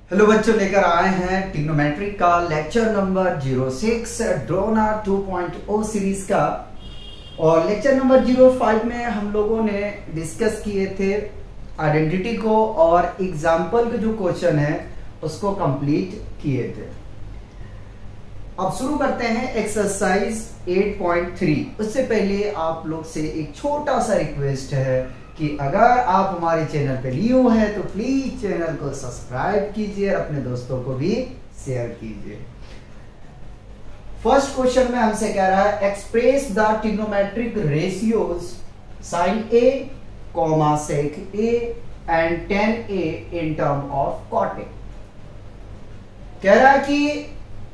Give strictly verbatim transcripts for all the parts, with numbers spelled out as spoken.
Hello बच्चों, लेकर आए हैं ट्रिग्नोमेट्री का लेक्चर नंबर जीरो सिक्स ड्रोना टू पॉइंट ओ सीरीज का। और लेक्चर नंबर जीरो फाइव में हम लोगों ने डिस्कस किए थे आइडेंटिटी को और एग्जाम्पल के जो क्वेश्चन है उसको कंप्लीट किए थे। अब शुरू करते हैं एक्सरसाइज एट पॉइंट थ्री। उससे पहले आप लोग से एक छोटा सा रिक्वेस्ट है कि अगर आप हमारे चैनल पे न्यू हैं तो प्लीज चैनल को सब्सक्राइब कीजिए और अपने दोस्तों को भी शेयर कीजिए। फर्स्ट क्वेश्चन में हमसे कह रहा है express the trigonometric ratios sine A comma sec A and tan A in term of cot A. कह रहा है कि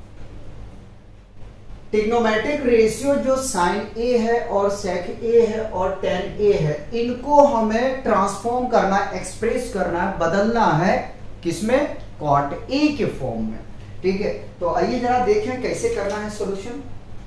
ट्रिग्नोमेट्रिक रेशियो जो साइन ए है और सेक ए है और टेन ए है, इनको हमें ट्रांसफॉर्म करना, एक्सप्रेस करना है, बदलना है किसमें? कॉट ए के फॉर्म में। ठीक है, तो आइए जरा देखें कैसे करना है सॉल्यूशन।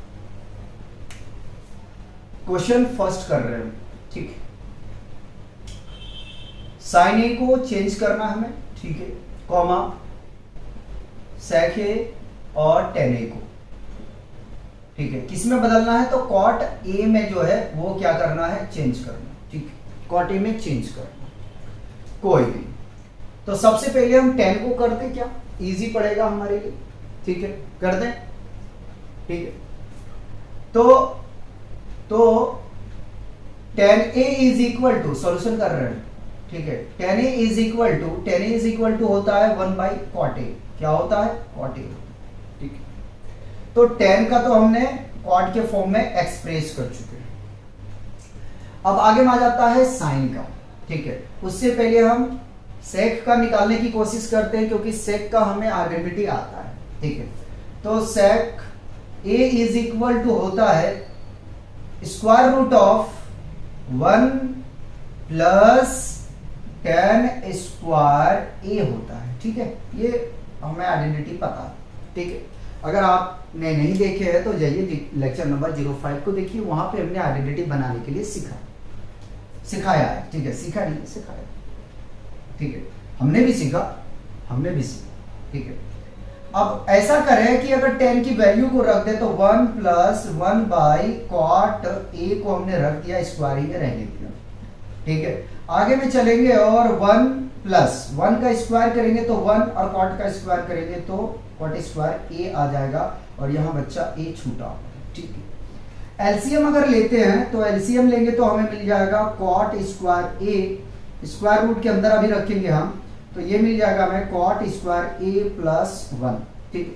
क्वेश्चन फर्स्ट कर रहे हैं, ठीक है। साइन ए को चेंज करना हमें, ठीक है, कॉमा सेक ए और टेन ए को, ठीक है, किसमें बदलना है? तो कॉट ए में जो है वो क्या करना है? चेंज करना। ठीक है, कॉट ए में चेंज करना कोई भी। तो सबसे पहले हम टेन को कर दें, क्या इजी पड़ेगा हमारे लिए? ठीक है, कर दें। ठीक है, तो तो tan A is equal to, solution कर रहे हैं, ठीक है, tan A is equal to tan A is equal to होता है वन बाई कॉट ए। क्या होता है? Cot A. ठीक है, तो टेन का तो हमने कॉट के फॉर्म में एक्सप्रेस कर चुके हैं। अब आगे में आ जाता है साइन का। ठीक है, उससे पहले हम सेक का निकालने की कोशिश करते हैं क्योंकि सेक का हमें आइडेंटिटी आता है। ठीक है, तो sec A is equal to होता है square root of one plus tan square A होता है। ठीक है, ये हमें आइडेंटिटी पता है। ठीक है, अगर आपने नहीं देखे हैं तो जाइए लेक्चर नंबर जीरो फाइव को देखिए, वहां पे हमने आइडेंटिटी बनाने के लिए सीखा सिखाया है। ठीक है, सीखा नहीं सिखाया। ठीक है, हमने भी सीखा हमने भी सीखा। ठीक है, अब ऐसा करें कि अगर टेन की वैल्यू को रख दे तो one plus one by cot A को हमने रख दिया, स्क्वायरिंग में रहने दिया। ठीक है, आगे में चलेंगे और वन प्लस वन का स्क्वायर करेंगे तो वन और कॉट का स्क्वायर करेंगे तो कॉट स्क्वायर ए आ जाएगा और यहां बच्चा ए छूटा। ठीक है, एलसीएम अगर लेते हैं तो एलसीएम लेंगे तो हमें मिल जाएगा cot square A, square root के अंदर अभी रखेंगे हम, तो ये मिल जाएगा हमें cot square A plus one. ठीक,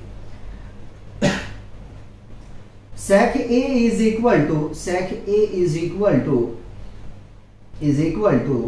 sec A is equal to sec A is equal to is equal to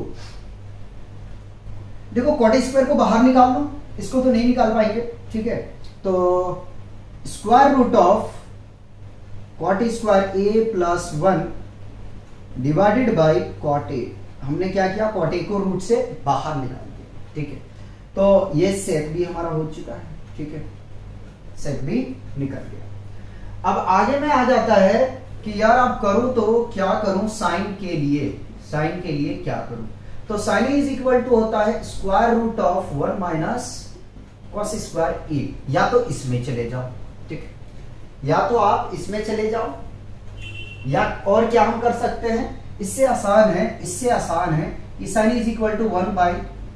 देखो कॉट स्क्वायर को बाहर निकाल लो, इसको तो नहीं निकाल पाएंगे। ठीक है, तो square root of cot square A plus one divided by cot A. हमने क्या किया? कॉट ए को रूट से बाहर निकाल दिया। ठीक है, तो ये सेक भी हमारा हो चुका है। ठीक है, सेक भी निकल गया। अब आगे में आ जाता है कि यार अब करूं तो क्या करूं? साइन के लिए साइन के लिए क्या करूं? तो साइन इज इक्वल टू होता है square root of one minus cos square A. या तो इसमें चले जाओ, ठीक है, या तो आप इसमें चले जाओ, या और क्या हम कर सकते हैं? इससे आसान है इससे आसान है कि sine is equal to one by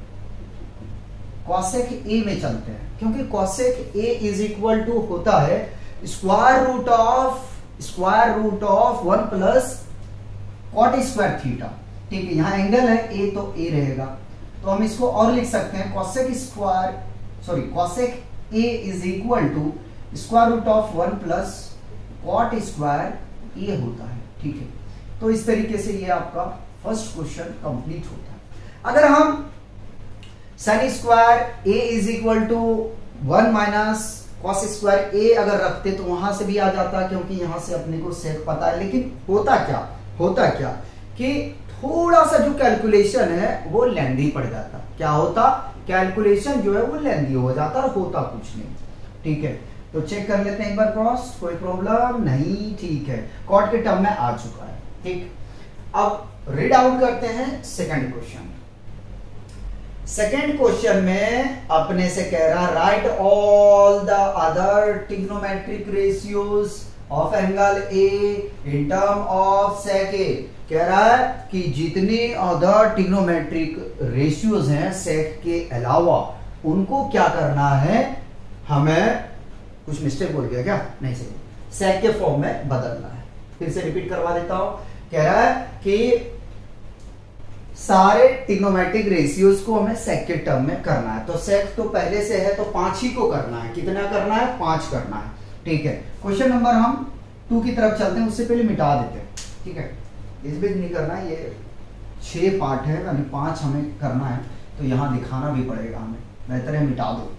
cosec A में चलते हैं, क्योंकि cosec A is equal to होता है square root of square root of one plus cot square theta. ठीक है, यहां एंगल है ए तो ए रहेगा, तो हम इसको और लिख सकते हैं cosec square sorry cosec A is equal to square root of one plus cot square A होता है। ठीक है, तो इस तरीके से ये आपका फर्स्ट क्वेश्चन कंप्लीट होता है। अगर हम sine square A is equal to one minus cos square A अगर रखते तो वहां से भी आ जाता, क्योंकि यहां से अपने को सेक पता है। लेकिन होता क्या होता क्या कि थोड़ा सा जो कैलकुलेशन है वो लेंदी पड़ जाता। क्या होता? कैलकुलेशन जो है वो लेंदी हो जाता और होता कुछ नहीं। ठीक है, तो चेक कर लेते हैं एक बार क्रॉस, कोई प्रॉब्लम नहीं। ठीक है, कॉट के टर्म में आ चुका है। ठीक, अब रीड आउट करते हैं सेकंड क्वेश्चन। सेकेंड क्वेश्चन में अपने से कह रहा write all the other trigonometric ratios of angle A in term of sec A. कह रहा है कि जितने अदर ट्रिग्नोमेट्रिक रेशियोज हैं सेक के अलावा उनको क्या करना है, हमें कुछ मिस्टेक बोल गया क्या, नहीं सही, सेक के फॉर्म में बदलना है। फिर से रिपीट करवा देता हूं। कह रहा है कि सारे ट्रिग्नोमेट्रिक रेशियोज को हमें सेक के टर्म में करना है। तो सेक तो पहले से है तो पांच ही को करना है। कितना करना है, पांच करना है। ठीक है, क्वेश्चन नंबर हम टू की तरफ चलते हैं, उससे पहले मिटा देते हैं। ठीक है, इस बीच नहीं करना है, ये छह पार्ट है यानी पांच हमें करना है, तो यहां दिखाना भी पड़ेगा हमें, बेहतर है मिटा दो।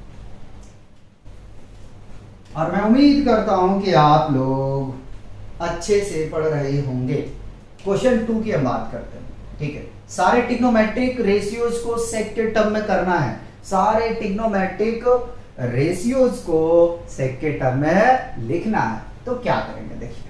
और मैं उम्मीद करता हूं कि आप लोग अच्छे से पढ़ रहे होंगे। क्वेश्चन टू की हम बात करते हैं। ठीक है, सारे ट्रिग्नोमेट्रिक रेशियोज को सेक के टर्म में करना है। सारे ट्रिग्नोमेट्रिक रेशियोज को सेक के टर्म में लिखना है। तो क्या करेंगे, देखिए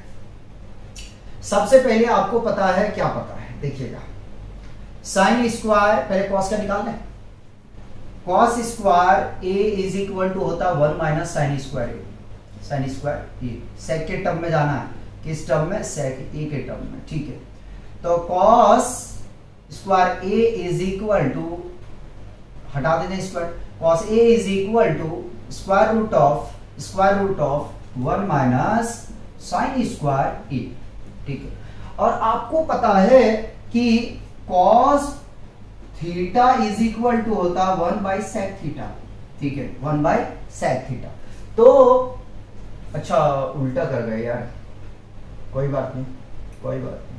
सबसे पहले आपको पता है, क्या पता है, देखिएगा साइन स्क्वायर, पहले कॉस का निकाल लें। Cos square A is equal to होता है one minus sine square A. Sine square A sec के टर्म में जाना है, किस टर्म में, सेक ए के टर्म में। ठीक है, तो cos square A is equal to, हटा देते हैं square, cos A is equal to square root of square root of one minus sine square A. ठीक है, और आपको पता है कि cos theta is equal to होता वन बाई सेक थीटा। ठीक है, वन बाई सेक थीटा। तो अच्छा उल्टा कर गए यार, कोई बात नहीं, कोई बात नहीं,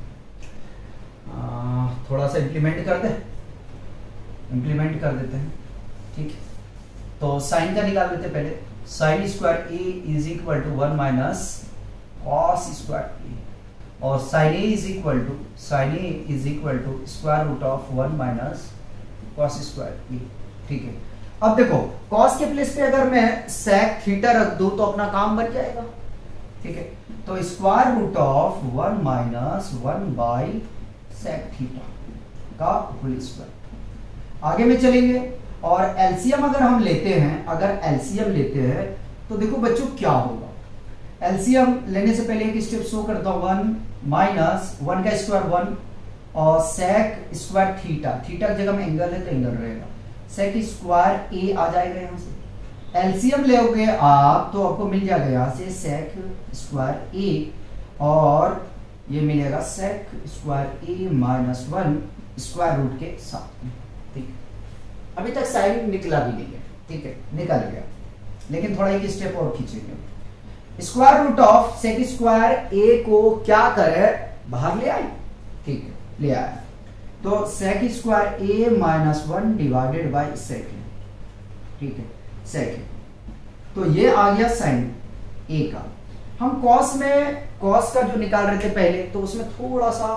आ, थोड़ा सा इंप्लीमेंट कर दे, इंप्लीमेंट कर देते हैं। ठीक है, तो साइन का निकाल लेते पहले। Sine square A is equal to one minus cos square A, और sine A is equal to sine A is equal to square root of one minus cos square A. ठीक है, अब देखो कॉस के प्लेस पे अगर मैं sec theta रख दूं तो अपना काम बन जाएगा। ठीक है, तो square root of one minus one by sec theta का होल स्क्वायर। आगे में चलेंगे और एलसीएम अगर हम लेते हैं, अगर एलसीएम लेते हैं तो देखो बच्चों क्या होगा। एलसीएम लेने से पहले एक स्टेप शो करता हूं, वन माइनस वन का स्क्वायर वन और सेक स्क्वायर थीटा, थीटा की जगह में एंगल है तो एंगल रहेगा, सेक स्क्वायर ए आ जाएगा यहां से। एलसीएम लेओगे आप तो आपको मिल जाएगा यहां से सेक स्क्वायर ए और ये मिलेगा sec square A minus one square root के साथ में। ठीक, अभी तक साइन निकला भी नहीं है। ठीक है, निकल गया, लेकिन थोड़ा एक स्टेप और खींचेंगे। Square root of sec square A को क्या करे, बाहर ले आए। ठीक है, ले आया, तो sec square A minus one divided by sec. ठीक है, सेक, तो ये आ गया साइन ए का। हम कॉस में कॉस का जो निकाल रहे थे पहले, तो उसमें थोड़ा सा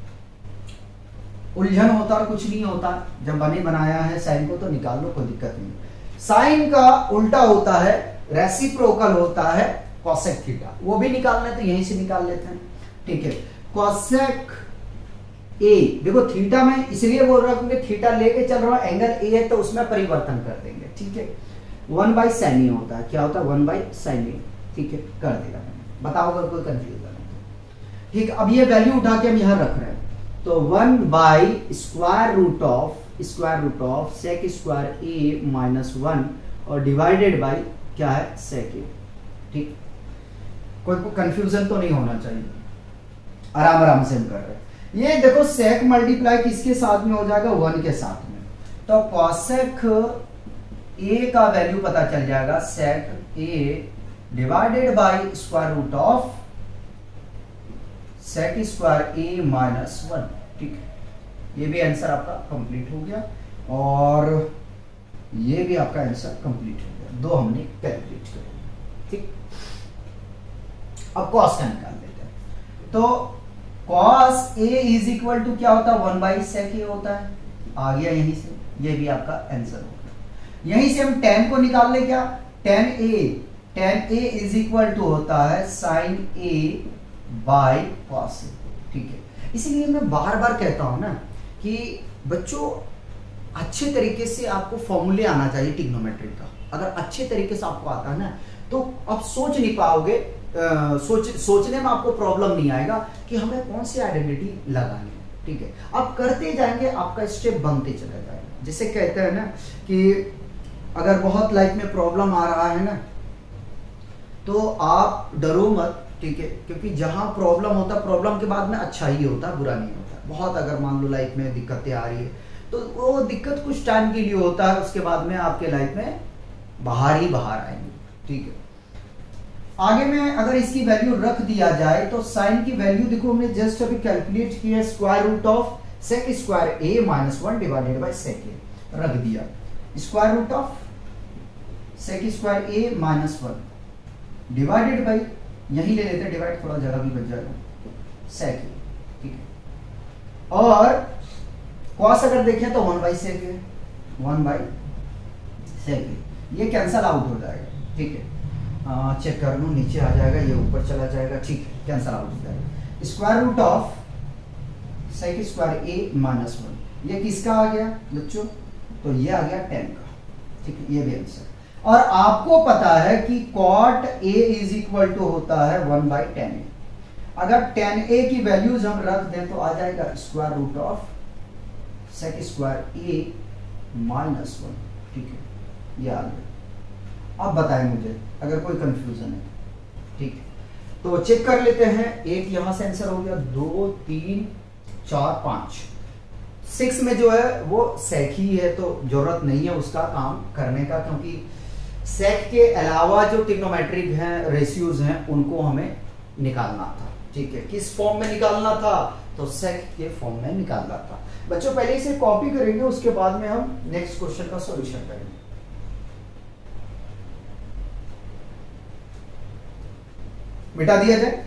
उलझन होता और कुछ नहीं होता। जब बने बनाया है साइन को तो निकाल लो, कोई दिक्कत नहीं। साइन का उल्टा होता है, रेसिप्रोकल होता है कॉसेक थीटा, वो भी निकालना है तो यहीं से निकाल लेते हैं। ठीक है, कॉसेक ए, देखो थीटा में इसलिए बोल रहा हूं क्योंकि थीटा लेके चल रहा है, एंगल ए है तो उसमें परिवर्तन कर देंगे। ठीक है, वन बाई साइन ए होता है, क्या होता है, वन बाई साइन ए। ठीक है, कर देगा, बताओ अगर कोई कंफ्यूजन है। ठीक, अब ये वैल्यू उठा के हम यहां रख रहे हैं, तो one by square root of square root of sec square A minus one और डिवाइडेड बाई क्या है, सेक ए। ठीक, कोई को कंफ्यूजन तो नहीं होना चाहिए, आराम आराम से हम कर रहे हैं। ये देखो सेक मल्टीप्लाई किसके साथ में हो जाएगा, वन के साथ में, तो कॉसेक ए का वैल्यू पता चल जाएगा, sec A divided by square root of sec square A minus one. ठीक है, ये भी आंसर आपका कंप्लीट हो गया और ये भी आपका आंसर कंप्लीट हो गया, दो हमने कैलकुलेट कर। ठीक, अब कॉस का निकाल लेते हैं। तो cos A is equal to क्या होता है, वन बाई सेक ए होता है, आ गया यहीं से, ये भी आपका आंसर होगा। यहीं से हम टेन को निकाल ले, क्या tan A, tan A is equal to होता है sine A by cos A. ठीक है, इसीलिए मैं बार बार कहता हूं ना कि बच्चों अच्छे अच्छे तरीके से आपको फॉर्मूले आना चाहिए ट्रिग्नोमेट्री का। अगर अच्छे तरीके से आपको आता है ना तो आप सोच नहीं पाओगे, आ, सोच सोचने में आपको प्रॉब्लम नहीं आएगा कि हमें कौन सी आइडेंटिटी लगानी है। ठीक है, आप करते जाएंगे, आपका स्टेप बनते चला जाएगा। जैसे कहते हैं ना कि अगर बहुत लाइफ में प्रॉब्लम आ रहा है ना तो आप डरो मत, ठीक है, क्योंकि जहां प्रॉब्लम होता है प्रॉब्लम के बाद में अच्छा ही होता है, बुरा नहीं होता। बहुत अगर मान लो लाइफ में दिक्कतें आ रही है तो वो दिक्कत कुछ टाइम के लिए होता है, उसके बाद में आपके लाइफ में बाहर ही बाहर आएंगे। ठीक है, आगे में अगर इसकी वैल्यू रख दिया जाए तो साइन की वैल्यू देखो हमने जस्ट अभी कैलकुलेट किया, square root of sec square A minus one divided by sec A रख दिया, square root of sec square A minus one divided by, यही ले लेते हैं डिवाइड, थोड़ा जगह भी बच जाएगा, सेक ए। ठीक है, और कॉस अगर देखें तो one by sec A, one by sec A, ये कैंसल आउट हो जाएगा। ठीक है, चेक कर लूँ, नीचे आ जाएगा, ये ऊपर चला जाएगा। ठीक है, कैंसल आउट हो जाएगा। Square root of sec square A minus one, ये किसका आ गया बच्चों? तो ये आ गया टेन का। ठीक है, ये भी आंसर। और आपको पता है कि cot A is equal to होता है वन बाई टेन ए। अगर टेन ए की वैल्यूज हम रख दें तो आ जाएगा square root of sec square A minus one. ठीक है, ये आ गया। अब बताएं मुझे अगर कोई कंफ्यूजन है। ठीक है, तो चेक कर लेते हैं। एक यहां से आंसर हो गया, दो तीन चार पांच, सिक्स में जो है वो सेक ही है तो जरूरत नहीं है उसका काम करने का, क्योंकि सेक के अलावा जो ट्रिग्नोमेट्रिक हैं रेशियोज हैं उनको हमें निकालना था। ठीक है, किस फॉर्म में निकालना था? तो सेक के फॉर्म में निकालना था। बच्चों पहले इसे कॉपी करेंगे, उसके बाद में हम नेक्स्ट क्वेश्चन का सॉल्यूशन करेंगे। मिटा दिया जाए।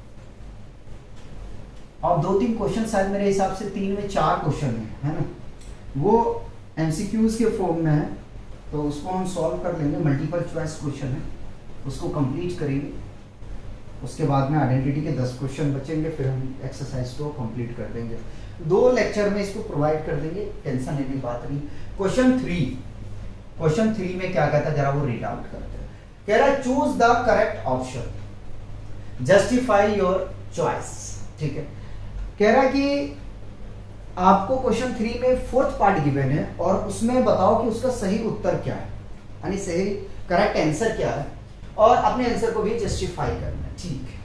अब दो तीन क्वेश्चन शायद मेरे हिसाब से तीन में चार क्वेश्चन है, है ना, वो एमसीक्यूज के फॉर्म में है, तो उसको हम सॉल्व कर लेंगे। मल्टीपल चॉइस क्वेश्चन है, उसको कंप्लीट करेंगे। उसके बाद में आइडेंटिटी के दस क्वेश्चन बचेंगे, फिर हम एक्सरसाइज को कंप्लीट कर देंगे। दो लेक्चर में इसको प्रोवाइड कर देंगे, टेंशन लेने की बात नहीं। क्वेश्चन थ्री, क्वेश्चन थ्री में क्या कहता है जरा वो रीड आउट करते हैं। कह रहा है choose the correct option, justify your choice. ठीक है, कह रहा है कि आपको क्वेश्चन थ्री में फोर्थ पार्ट गिवन है और उसमें बताओ कि उसका सही उत्तर क्या है, यानी सही करेक्ट आंसर क्या है, और अपने आंसर को भी जस्टिफाई करना है। ठीक है,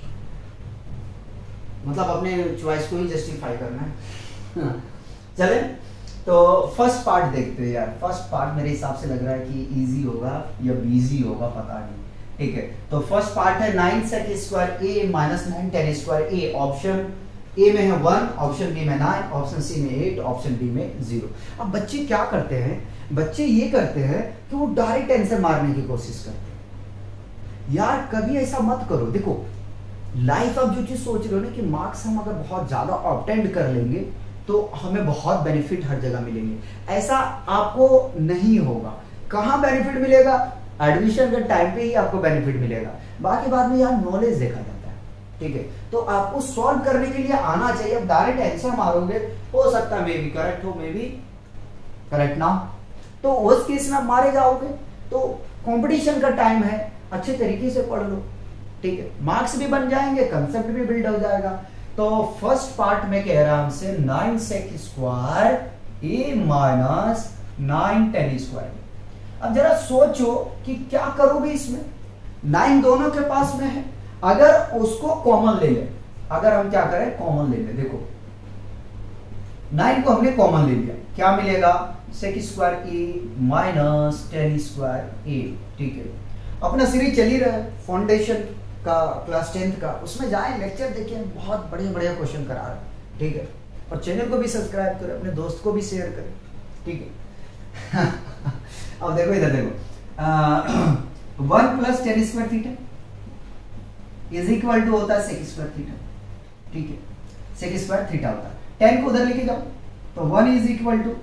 मतलब अपने चॉइस को ही जस्टिफाई करना है। चले तो फर्स्ट पार्ट देखते हैं यार। फर्स्ट पार्ट मेरे हिसाब से लग रहा है कि इजी होगा या बिजी होगा, पता नहीं। ठीक है, तो फर्स्ट पार्ट है nine sec square A minus nine tan square A. Option A में है वन, ऑप्शन बी में नाइन, ऑप्शन सी में एट, ऑप्शन डी में जीरो। अब बच्चे क्या करते हैं, बच्चे ये करते हैं कि वो डायरेक्ट आंसर मारने की कोशिश करते हैं। यार कभी ऐसा मत करो। देखो लाइफ आप जो चीज सोच रहे हो ना कि मार्क्स हम अगर बहुत ज्यादा ऑब्टेंड कर लेंगे तो हमें बहुत बेनिफिट हर जगह मिलेंगे, ऐसा आपको नहीं होगा। कहाँ बेनिफिट मिलेगा? एडमिशन के टाइम पे ही आपको बेनिफिट मिलेगा, बाकी बाद में यार नॉलेज देखा जाता है। ठीक है, तो आपको सॉल्व करने के लिए आना चाहिए। अब डायरेक्ट आंसर मारोगे, हो सकता है मे बी करेक्ट हो, मे बी करेक्ट ना हो, तो उस केस में मारे जाओगे। तो कंपटीशन का टाइम है, अच्छे तरीके से पढ़ लो। ठीक है, मार्क्स भी बन जाएंगे, कंसेप्ट भी बिल्ड हो जाएगा। तो फर्स्ट पार्ट में कह रहा हमसे nine sec square A minus nine tan square. अब जरा सोचो कि क्या करोगे इसमें। नाइन दोनों के पास में है, अगर उसको कॉमन ले ले, अगर हम क्या करें कॉमन ले ले, देखो नाइन को हमने कॉमन ले लिया, क्या मिलेगा? Sec square A minus tan square A. ठीक है, अपना सीरीज चल ही रहा है फाउंडेशन का, क्लास टेंथ का, उसमें जाए लेक्चर देखिए, बहुत बढ़िया बढ़िया क्वेश्चन करा रहे हैं। ठीक है, और चैनल को भी सब्सक्राइब करें, अपने दोस्त को भी शेयर करें। ठीक है अब देखो इधर देखो, one plus tan square theta is equal to होता है सेक स्क्वायर थीटा। ठीक है, सेक स्क्वायर थीटा होता है, टेन को उधर लेके जाओ तो one is equal to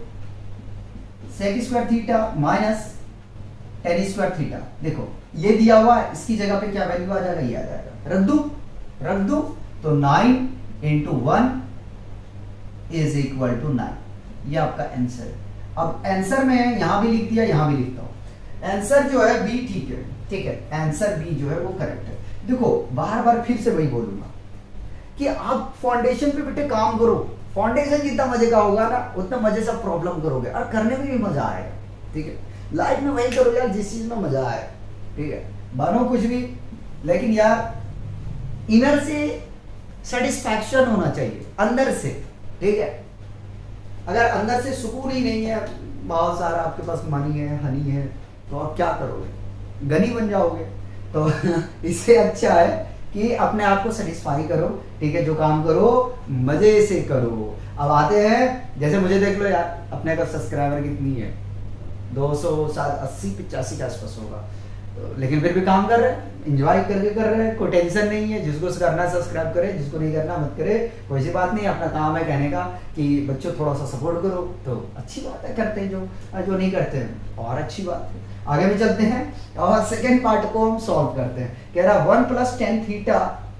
sec square theta minus tan square theta. देखो ये दिया हुआ है, इसकी जगह पे क्या वैल्यू आ जाएगा? ये आ जाएगा, रख दू रख दू तो nine into one is equal to nine, ये आपका आंसर है। अब आंसर में यहां भी लिख दिया, यहां भी लिखता हूं। आंसर जो है बी ठीक है, ठीक है, आंसर बी जो है वो करेक्ट है। देखो बार बार फिर से वही बोलूंगा कि आप फाउंडेशन पे बेटे काम करो। फाउंडेशन जितना मजे का होगा ना उतना मजे से प्रॉब्लम करोगे और करने में भी मजा आएगा, ठीक है। लाइफ में वही करो यार जिस चीज में मजा आए, ठीक है। बनो कुछ भी, लेकिन यार इनर से सेटिस्फैक्शन होना चाहिए, अंदर से, ठीक है। अगर अंदर से सुकून ही नहीं है, बहुत सारा आपके पास मनी है, हनी है, तो आप क्या करोगे? गनी बन जाओगे। तो इससे अच्छा है कि अपने आप को सेटिस्फाई करो, ठीक है। जो काम करो मजे से करो। अब आते हैं, जैसे मुझे देख लो यार, अपने का सब्सक्राइबर कितनी है, दो सौ सात अस्सी पिचासी के आसपास होगा, तो लेकिन फिर भी काम कर रहे हैं, एंजॉय करके कर रहे हैं, कोई टेंशन नहीं है। जिसको करना सब्सक्राइब करे, जिसको नहीं करना मत करे, कोई सी बात नहीं। अपना काम है कहने का कि बच्चों थोड़ा सा सपोर्ट करो, तो अच्छी बात है, करते हैं जो जो नहीं करते हैं और अच्छी बात है। आगे भी चलते हैं और सेकेंड पार्ट को हम सॉल्व करते हैं। कह रहा one plus tan theta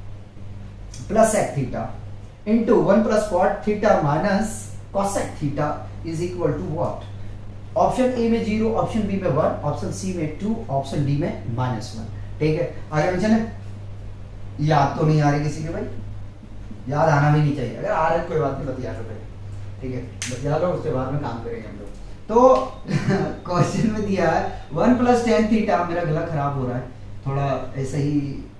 plus sec theta into one plus cot theta minus cosec theta is equal to what? Option A में जीरो, ऑप्शन बी में वन, ऑप्शन सी में टू, ऑप्शन डी में minus one, ठीक है। आगे हम चले। याद तो नहीं आ रही किसी के भाई? याद आना भी नहीं चाहिए, अगर आ रहे कोई बात नहीं, बतिया लो, ठीक है, बतिया लो, उसके बाद में काम करेंगे हम लोग। तो क्वेश्चन में दिया है वन प्लस टेन थीटा, मेरा गला खराब हो रहा है, थोड़ा ऐसे ही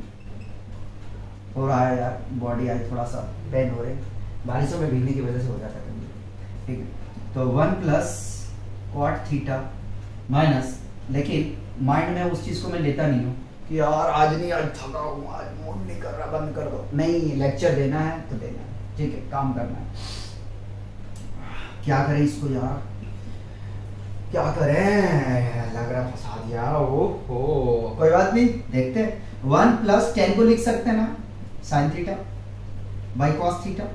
हो रहा है यार, बॉडी आज थोड़ा सा पेन हो रहे हैं, बारिशों में भीगने की वजह से हो जाता है, ठीक है। तो one plus cot theta minus, लेकिन माइंड में उस चीज को मैं लेता नहीं हूँ कि यार आज नहीं, आज थका हूँ, आज मूड नहीं कर रहा, बंद कर दो। नहीं, लेक्चर देना है तो देना है, ठीक है, काम करना है। क्या करें इसको यार, क्या करें, लग रहा फंसा दिया। ओ हो, कोई बात नहीं, देखते हैं। वन प्लस टेन को लिख सकते हैं ना, sine theta by cos theta,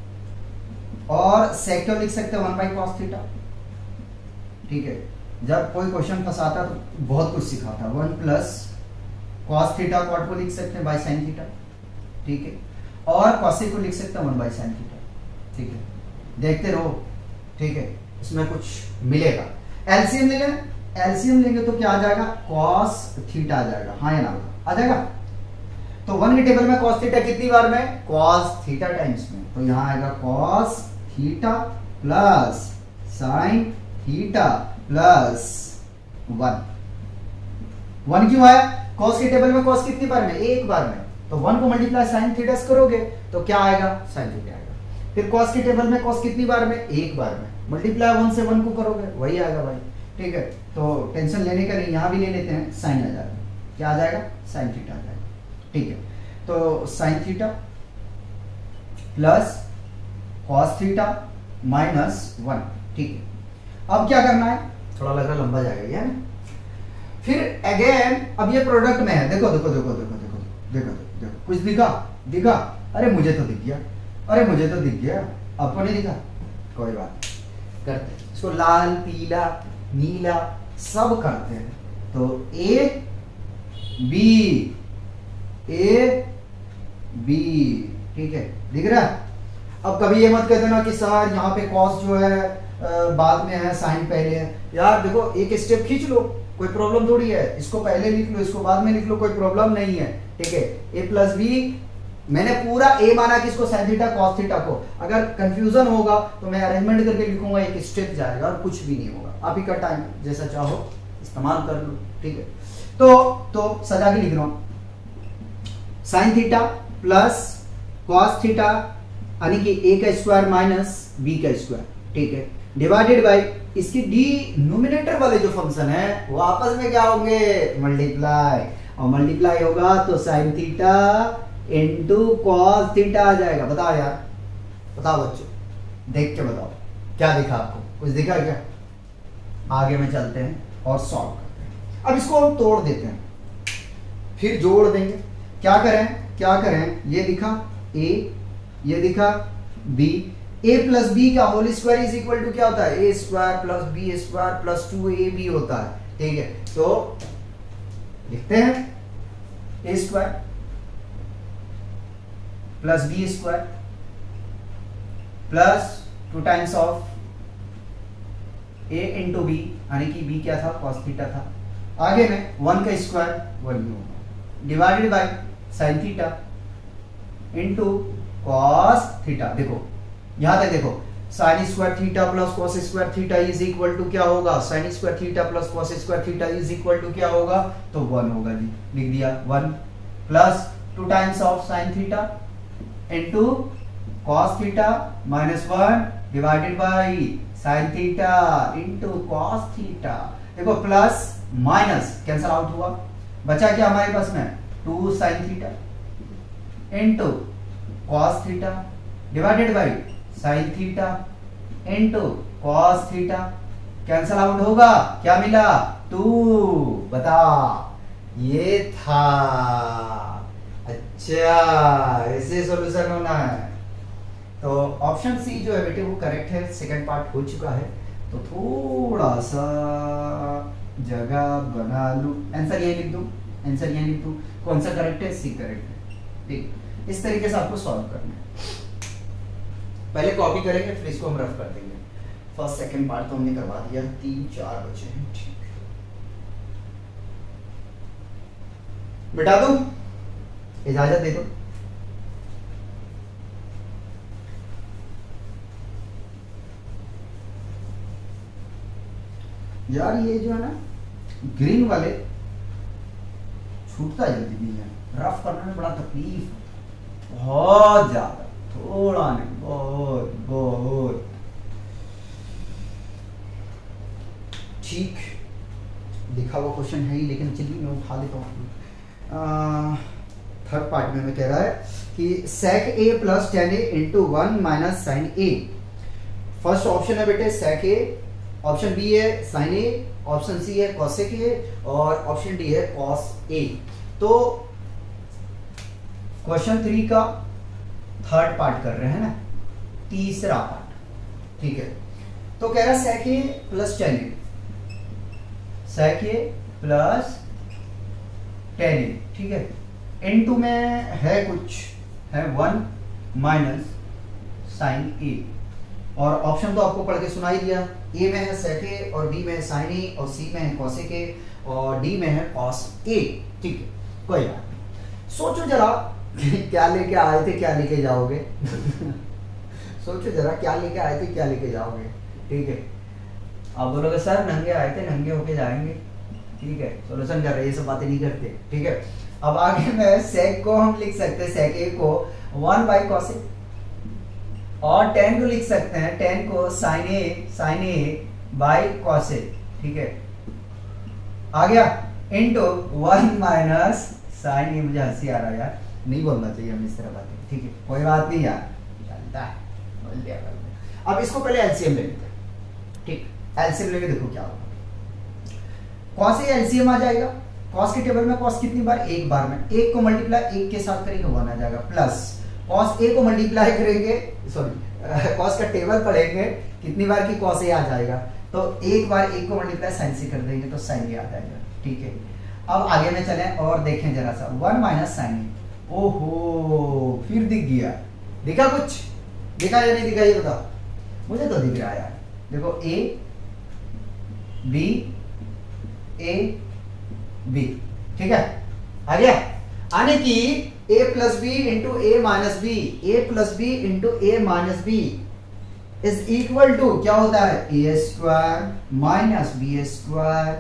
और सेक को लिख सकते हैं वन बाई कॉस थीटा, ठीक है। जब कोई क्वेश्चन फंसाता तो बहुत कुछ सिखाता। One plus cos theta cot को लिख सकते हैं बाई साइन थीटा, ठीक है, और कॉसेक को लिख सकते हैं वन बाई साइन थीटा, ठीक है। देखते रहो, ठीक है, इसमें कुछ मिलेगा। एलसीएम लेंगे, एलसीएम लेंगे तो क्या आ जाएगा? कॉस थीटा आ जाएगा, हाँ या ना आ जाएगा। तो वन के टेबल में कॉस थीटा कितनी बार में? कॉस थीटा टाइम्स में, तो यहां आएगा cos theta plus sine theta plus one. One क्यों आया? कॉस के टेबल में कॉस कितनी बार में? एक बार में, तो वन को मल्टीप्लाई साइन थीटा करोगे तो क्या आएगा? साइन थीटा आएगा। फिर कॉस के टेबल में कॉस कितनी बार में? एक बार में, मल्टीप्लाई वन से वन को करोगे वही आएगा भाई, ठीक है। तो टेंशन लेने का नहीं, यहां भी ले लेते हैं, साइन आ जाएगा। क्या आ जाएगा? साइन थीटा आ जाएगा, ठीक है। तो sine theta plus cos theta minus one, ठीक है। अब क्या करना है? थोड़ा लग रहा लंबा जाएगा है ना। फिर अगेन, अब ये प्रोडक्ट में है, देखो देखो देखो देखो देखो देखो देखो, कुछ दिखा दिखा? अरे मुझे तो दिख गया, अरे मुझे तो दिख गया, आपको नहीं दिखा? कोई बात, करते हैं इसको, लाल पीला नीला सब करते हैं। तो ए बी, ए बी, ठीक है, दिख रहा है। अब कभी ये मत कह देना कि सर यहाँ पे कॉस जो है बाद में है, साइन पहले है। यार देखो, एक स्टेप खींच लो, कोई प्रॉब्लम थोड़ी है। इसको पहले लिख लो, इसको बाद में लिख लो, कोई प्रॉब्लम नहीं है, ठीक है। ए प्लस बी, मैंने पूरा ए माना कि इसको साइन थीटा कॉस थीटा को। अगर कंफ्यूजन होगा तो मैं अरेंजमेंट करके लिखूंगा, एक स्टेप जाएगा और कुछ भी नहीं होगा। आप ही का टाइम जैसा चाहो इस्तेमाल कर लो, ठीक है। तो तो सजा के लिख रहा हूं, sine theta plus cos theta यानी कि ए का स्क्वायर माइनस बी का स्क्वायर, ठीक है, डिवाइडेड बाय इसकी डी नोमिनेटर वाले जो फंक्शन है वो आपस में क्या होंगे? मल्टीप्लाई, और मल्टीप्लाई होगा तो sine theta into cos theta आ जाएगा। बताओ यार, बताओ बच्चों, देख के बताओ क्या दिखा आपको? कुछ दिखा क्या? आगे में चलते हैं और सॉल्व करते हैं। अब इसको हम तोड़ देते हैं, फिर जोड़ देंगे। क्या करें क्या करें? ये दिखा ए, ये दिखा बी, ए प्लस बी का whole square is equal to क्या होता है? A square plus B square plus two A B होता है, ठीक है। तो लिखते हैं A square plus B square plus two times of A into B, यानी कि बी क्या था, कॉस थीटा था। आगे में वन का स्क्वायर वन ही होगा, divided by sine theta into cos theta. देखो यहां तक देखो, sine square theta plus cos square theta is equal to क्या होगा, sine square theta plus cos square theta is equal to क्या होगा, तो वन होगा जी, लिख दिया one plus two times of sine theta into cos theta minus one divided by sine theta into cos theta. देखो प्लस माइनस कैंसल आउट हुआ, बचा क्या हमारे पास में, two sine theta into cos theta divided by sine theta into cos theta, cancel out होगा, क्या मिला, टू। बता, ये था। अच्छा, ऐसे सॉल्यूशन होना है। तो ऑप्शन सी जो है बेटे वो करेक्ट है, सेकंड पार्ट हो चुका है। तो थोड़ा सा जगह बना लूं, आंसर यही लिख दूं, आंसर यही लिख दूं, कौन सा करेक्ट है, सी करेक्ट है। ठीक, इस तरीके से आपको सॉल्व करना है। पहले कॉपी करेंगे फिर इसको हम रफ कर देंगे। फर्स्ट सेकंड पार्ट तो हमने करवा दिया, तीन चार बचे हैं। ठीक, बिठा दूं, इजाजत दे दो। यार ये जो है ना ग्रीन वाले छूटता जल्दी नहीं है, रफ करने में बड़ा तकलीफ, बहुत ज्यादा, थोड़ा नहीं, बहुत बहुत। ठीक, लिखा हुआ क्वेश्चन है ही, लेकिन चलिए मैं उठा लेता हूँ। थर्ड पार्ट में मैं कह रहा है कि sec a plus tan A into one minus sine A. First option है बेटे sec a, ऑप्शन बी है sin a, ऑप्शन सी है cosec a और ऑप्शन डी है cos a। तो क्वेश्चन थ्री का थर्ड पार्ट कर रहे हैं ना, तीसरा पार्ट। ठीक है, तो कह रहा है sec a plus tan A, sec a plus tan A. ठीक है, इनटू में है कुछ है वन माइनस साइन ए, और ऑप्शन तो आपको पढ़ के सुनाई दिया। ए में है sec a और बी में है sin a और सी में है cosec a और डी में है cos a। ठीक है, कोई बात नहीं। सोचो जरा क्या लेके आए थे, क्या लेके जाओगे सोचो जरा क्या लेके आए थे, क्या लेके जाओगे। ठीक है, आप बोलोगे सर नंगे आए थे, नंगे होके जाएंगे। ठीक है, सॉल्यूशन कर रहे, ये सब बातें नहीं करते। ठीक है, अब आगे में sec को हम लिख सकते हैं, sec a को वन बाई cosec, और टेन को लिख सकते हैं, टेन को sin a sin a by cosec। ठीक है, आ गया into one minus sine A. मुझे हंसी आ रहा है यार, नहीं बोलना चाहिए हमें इस तरह बातें। ठीक है, कोई बात नहीं यार, चलता है, बोल दिया कर दिया। अब इसको पहले एलसीएम ले लेते हैं। ठीक, एलसीएम लेके देखो क्या होगा। कौन से एलसीएम आ जाएगा, कॉस के टेबल में कॉस कितनी बार, एक बार में, एक को मल्टीप्लाई एक के साथ करेंगे वन आ जाएगा, प्लस कॉस ए को मल्टीप्लाई करेंगे, सॉरी कॉस का टेबल पढ़ेंगे कितनी बार की कॉस ए आ जाएगा, तो एक बार एक को मल्टीप्लाई साइन से कर देंगे तो साइन ए आ जाएगा। ठीक है, अब आगे में चले और देखें जरा सा, वन माइनस साइन ए। ओहो, फिर दिख गया, दिखा कुछ, दिखा या नहीं दिखा ये बताओ, मुझे तो दिख रहा है यार। देखो ए बी ए बी, ठीक है, आ गया। आने की a plus B into A minus B, A plus B into A minus B is equal to क्या होता है, A square minus B square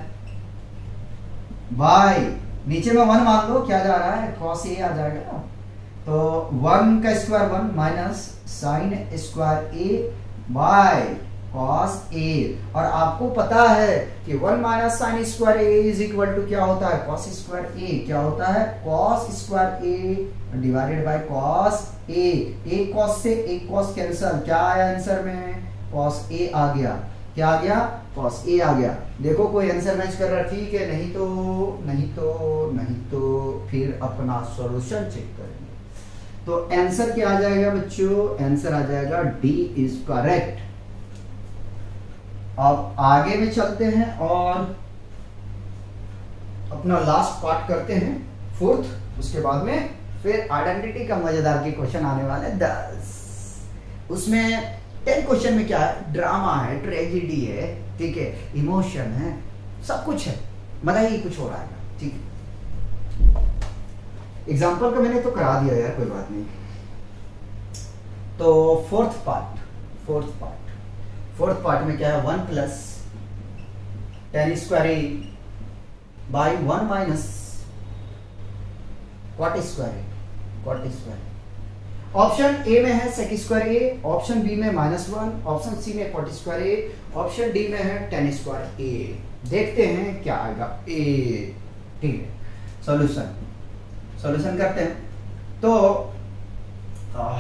by, नीचे में वन मान लो, क्या जा रहा है, कॉस ए आ जाएगा ना, तो वन का square one minus sine square A by cos A. और आपको पता है कि one minus sine square A is equal to क्या होता है, कॉस स्क्वायर ए। क्या होता है, cos square A divided by cos A. एक कॉस से एक कॉस कैंसल, क्या आया आंसर में, कॉस ए आ गया। क्या आ गया, कॉस ए आ गया। देखो कोई आंसर मैच कर रहा है, ठीक है, नहीं तो नहीं तो नहीं तो फिर अपना सॉल्यूशन चेक करेंगे। तो आंसर क्या आ जाएगा बच्चों, आंसर आ जाएगा डी इज करेक्ट। अब आगे में चलते हैं और अपना लास्ट पार्ट करते हैं, फोर्थ। उसके बाद में फिर आइडेंटिटी का मजेदार के क्वेश्चन आने वाले दस। उसमें टेन क्वेश्चन में क्या है, ड्रामा है, ट्रेजेडी है, ठीक है, इमोशन है, सब कुछ है, मजा ही कुछ हो रहा है, ठीक है। एग्जाम्पल का मैंने तो करा दिया यार, कोई बात नहीं। तो fourth part fourth part fourth part में क्या है, one plus tan square A by one minus cot square A, cot square. Option A में है sec square A, option B में माइनस वन, ऑप्शन सी में cot square A, option D में है ten square ए। देखते हैं क्या आएगा, ए, ठीक है। सॉल्यूशन सॉल्यूशन करते हैं। तो आ,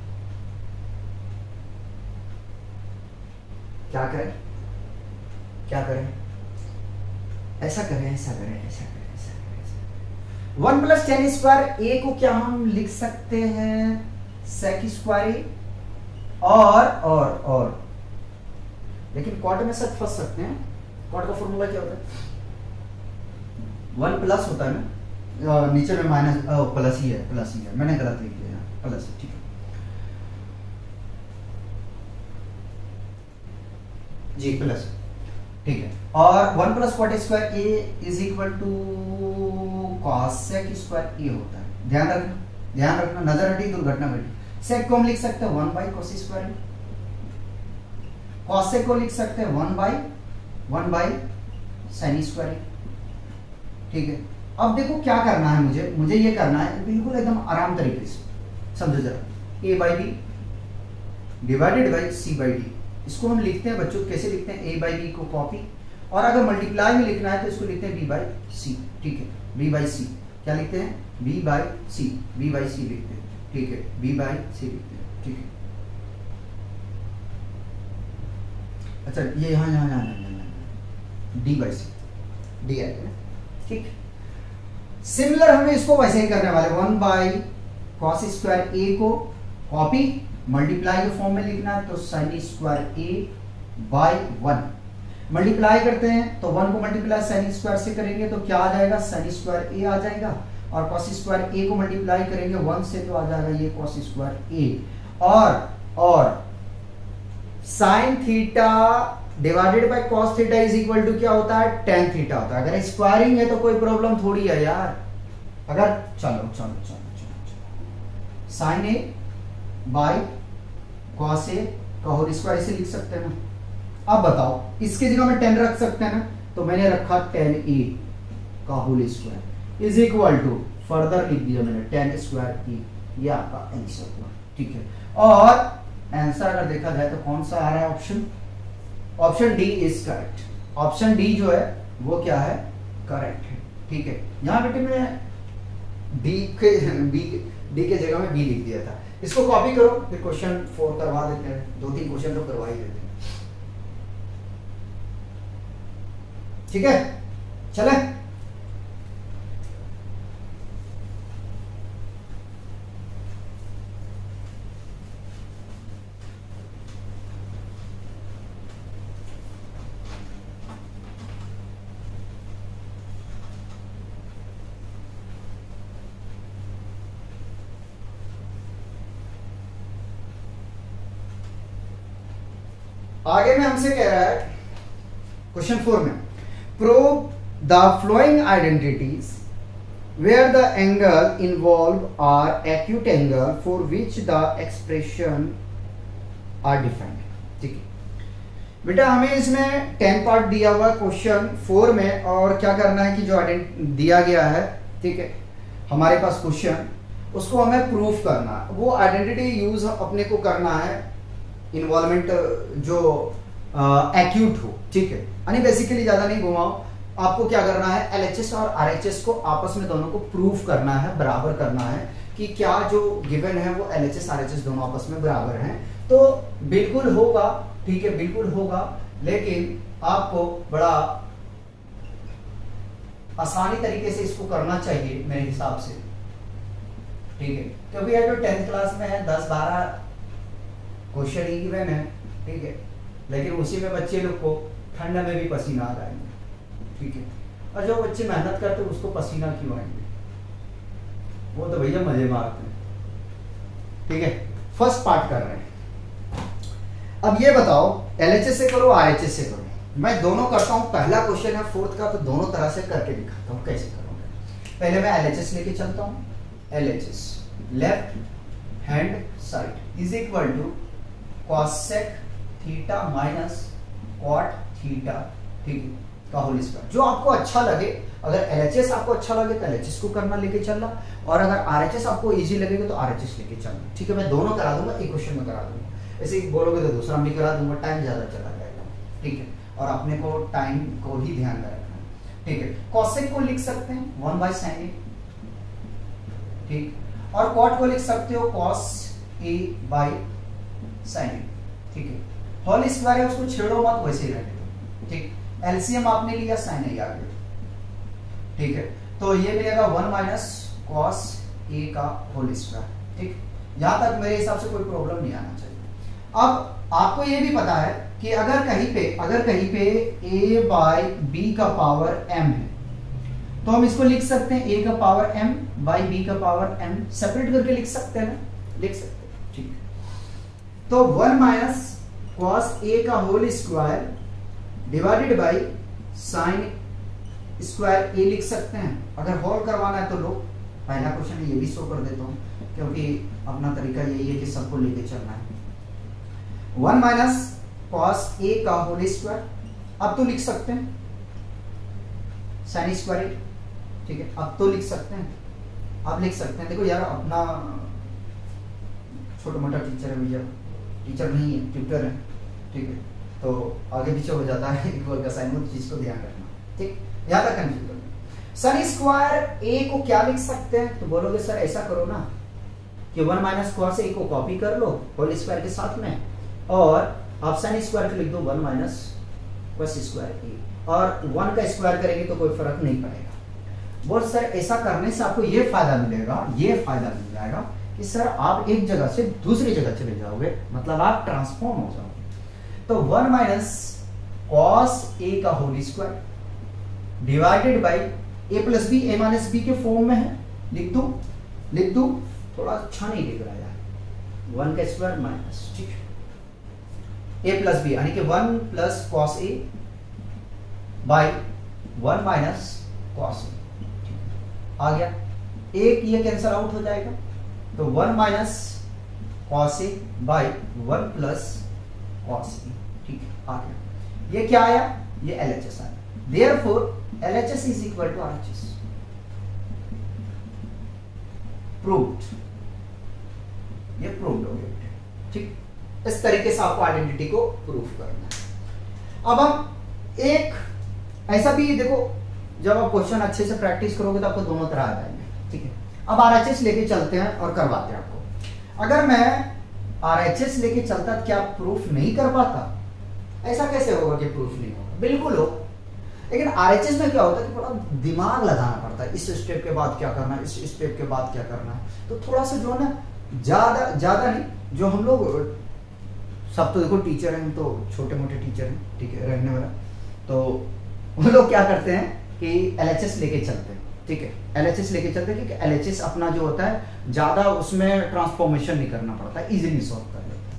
क्या करें क्या करें ऐसा करें ऐसा करें ऐसा करें ऐसा करें one plus tan square A को क्या हम लिख सकते हैं सेक स्क्वायर ए, और और और लेकिन कॉट में सब फंस सकते हैं। कॉट का फॉर्मूला क्या होता है, वन प्लस होता है ना, नीचे में माइनस प्लस ही है, प्लस ही है, मैंने गलत लिख दिया, प्लस, ठीक है जी, प्लस, ठीक है। और one plus cot square A is equal to cosec square A होता है। ध्यान रखना ध्यान रखना नजर हटी दुर्घटना घटी। सेक को हम लिख सकते हैं one by cos square A, cosec को लिख सकते हैं one by one by sine square A, ठीक है। अब देखो क्या करना है, मुझे मुझे ये करना है बिल्कुल एकदम आराम तरीके से, समझो जरा। A by B divided by C by D, इसको हम लिखते हैं बच्चों कैसे लिखते हैं, ए बाई बी को कॉपी, और अगर मल्टीप्लाई में लिखना है तो इसको लिखते हैं बी बाई सी, ठीक है। बी बाई सी क्या लिखते हैं, B by C, B by C लिखते हैं, ठीक है, बी बाई सी लिखते हैं, ठीक है। अच्छा ये यहाँ यहाँ यहाँ यहाँ डी बाई सी, डी आएगा, ठीक। सिमिलर हमें इसको वैसे ही करने वाले, one by cos square A को कॉपी, मल्टीप्लाई के फॉर्म में लिखना है तो sine square A by one. Multiply करते हैं तो वन को मल्टीप्लाई साइन स्क्वायर से करेंगे तो क्या आ जाएगा, साइन स्क्वायर ए आ जाएगा, और कॉस स्क्वायर ए को मल्टीप्लाई करेंगे वन से तो आ जाएगा ये कॉस स्क्वायर ए, और और sine theta divided by cos theta is equal to क्या होता है, टेन थीटा होता है। अगर स्क्वायरिंग है तो कोई प्रॉब्लम थोड़ी है यार। अगर चलो चलो चलो चलो sine A by cos A का होल स्क्वायर इसे लिख सकते हैं ना। अब बताओ इसकी जगह में टेन रख सकते हैं ना, तो मैंने रखा टेन ए का whole square is equal to, further लिख दिया मैंने टेन स्क्वायर ए, ये आपका आंसर हुआ, ठीक है। और आंसर अगर देखा जाए तो कौन सा आ रहा है, option option D is correct. Option D जो है वो क्या है, करेक्ट है, ठीक है। यहां बेटे मैं डी के बी डी के जगह में बी लिख दिया था। इसको कॉपी करो, फिर क्वेश्चन फोर करवा देते हैं, दो तीन क्वेश्चन तो करवा ही देते हैं, ठीक है। चले आगे में हमसे कह रहा है क्वेश्चन फोर में, prove the following identities where the angle involve are acute angle for which the expression are defined, ठीक है। बेटा हमें इसमें टेन पार्ट दिया हुआ क्वेश्चन फोर में, और क्या करना है कि जो दिया गया है, ठीक है, हमारे पास क्वेश्चन, उसको हमें प्रूफ करना है। वो आइडेंटिटी यूज अपने को करना है इन्वॉल्वमेंट जो एक्यूट हो, ठीक है। यानी बेसिकली ज्यादा नहीं घुमाओ, आपको क्या करना है, एलएचएस और आरएचएस को आपस में दोनों को प्रूफ करना है, बराबर करना है कि क्या जो गिवन है वो एलएचएस आरएचएस दोनों आपस में बराबर हैं। तो बिल्कुल होगा, ठीक है, बिल्कुल होगा, लेकिन आपको बड़ा आसानी तरीके से इसको करना चाहिए मेरे हिसाब से, ठीक है। क्योंकि ये जो टेंथ क्लास में है दस बारह क्वेश्चन ही गिवन है, ठीक है, लेकिन उसी में बच्चे लोग को ठंड में भी पसीना आ जाएंगे, ठीक है। और जो बच्चे मेहनत करते हैं उसको पसीना क्यों आएंगे, वो तो भैया मजे मारते हैं, ठीक है। फर्स्ट पार्ट कर रहे हैं। अब ये बताओ एलएचएस से करो आरएचएस से करो, मैं दोनों करता हूं। पहला क्वेश्चन है फोर्थ का, तो दोनों तरह से करके दिखाता हूं कैसे करोगे। पहले मैं एलएचएस लेके चलता हूं। LHS left hand side is equal to cosec theta minus cot theta, ठीक है, का होल स्क्वायर। जो आपको अच्छा लगे, अगर एलएचएस आपको अच्छा लगे तो एलएचएस को करना लेके चलना, और अगर आरएचएस आपको इजी लगेगा तो आरएचएस लेके चलना, ठीक है। मैं दोनों करा दूंगा, एक क्वेश्चन में करा दूंगा। ऐसे ही बोलोगे तो दूसरा भी करा दूंगा, टाइम ज्यादा चला जाएगा, ठीक है। और अपने को टाइम को ही ध्यान में रखना है, ठीक है। कॉसेक को लिख सकते हैं वन बाई साइन ए, ठीक, और कॉट को लिख सकते हो cos A by sine A, ठीक है। होल स्क्वायर है, उसको छेड़ो मत, वैसे ही रहने दो, ठीक। एलसीएम आपने लिया साइन ए आ गया, ठीक है। तो ये मिलेगा वन माइनस कॉस ए का होल स्क्वायर, ठीक। यहां तक मेरे हिसाब से कोई प्रॉब्लम नहीं आना चाहिए। अब आपको ये भी पता है कि अगर कहीं पे अगर कहीं पे a बाई बी का पावर m है, तो हम इसको लिख सकते हैं a का पावर m बाई b का पावर m, सेपरेट करके लिख सकते हैं ना, लिख सकते हैं, ठीक। तो वन माइनस कॉस a का whole square divided by sine square A लिख सकते हैं। अगर होल करवाना है तो लो, पहला क्वेश्चन है, ये भी शो कर देता हूं, क्योंकि अपना तरीका यही है कि सबको लेके चलना है। वन माइनस कॉस ए का होल स्क्वायर, अब तो लिख सकते हैं साइन स्क्वायर ए, ठीक है। अब तो लिख सकते हैं, अब लिख सकते हैं। देखो यार, अपना छोटा मोटा टीचर है भैया, टीचर नहीं है, ट्यूटर है, ठीक है। तो आगे पीछे हो जाता है इक्वल का साइन, वो चीज को ध्यान रखना, ठीक। यहां तक कंफ्यूज करना। साइन स्क्वायर ए को क्या लिख सकते हैं, तो बोलोगे सर ऐसा करो ना कि वन माइनस कॉस ए को कॉपी कर लो होल स्क्वायर के साथ में, और आप साइन स्क्वायर को लिख दो one minus cos square A, और वन का स्क्वायर करेंगे तो कोई फर्क नहीं पड़ेगा। बोल सर ऐसा करने से आपको ये फायदा मिलेगा, ये फायदा मिल जाएगा कि सर आप एक जगह से दूसरी जगह चले जाओगे, मतलब आप ट्रांसफॉर्म हो जाओगे। तो वन माइनस कॉस ए का whole square divided by A plus B, A minus B के फॉर्म में है, लिख दू लिख दू थोड़ा अच्छा नहीं लिख रहा है, वन का स्क्वायर माइनस, ठीक है, ए प्लस बी यानी कि one plus cos A by one minus cos A, आ गया। एक ये कैंसल आउट हो जाएगा, तो one minus cos A by one plus cos A, ठीक है, आ गया। ये क्या आया, ये एलएचएस आया। Therefore LHS is equal to RHS, proved, ये प्रूव्ड हो गया, ठीक। इस तरीके से आपको आइडेंटिटी को प्रूव करना है। अब हम एक ऐसा भी देखो, जब आप क्वेश्चन अच्छे से प्रैक्टिस करोगे तो आपको दोनों तरह आ जाएंगे, ठीक है। अब आरएचएस लेके चलते हैं और करवाते हैं आपको। अगर मैं आरएचएस लेके चलता क्या प्रूफ नहीं कर पाता? ऐसा कैसे होगा कि प्रूफ नहीं होगा? बिल्कुल हो, लेकिन आरएचएस में क्या होता है कि थोड़ा दिमाग लगाना पड़ता है, इस स्टेप के बाद क्या करना है, इस स्टेप के बाद क्या करना है। तो थोड़ा सा जो है ना, ज्यादा ज्यादा नहीं, जो हम लोग सब तो देखो टीचर हैं, तो छोटे मोटे टीचर हैं, ठीक है, रहने वाला, तो वो लोग क्या करते हैं कि एलएचएस लेके चलते हैं, ठीक है, एलएचएस लेके चलते हैं, क्योंकि एलएचएस अपना जो होता है ज्यादा उसमें ट्रांसफॉर्मेशन नहीं करना पड़ता, इजीली सॉल्व कर लेते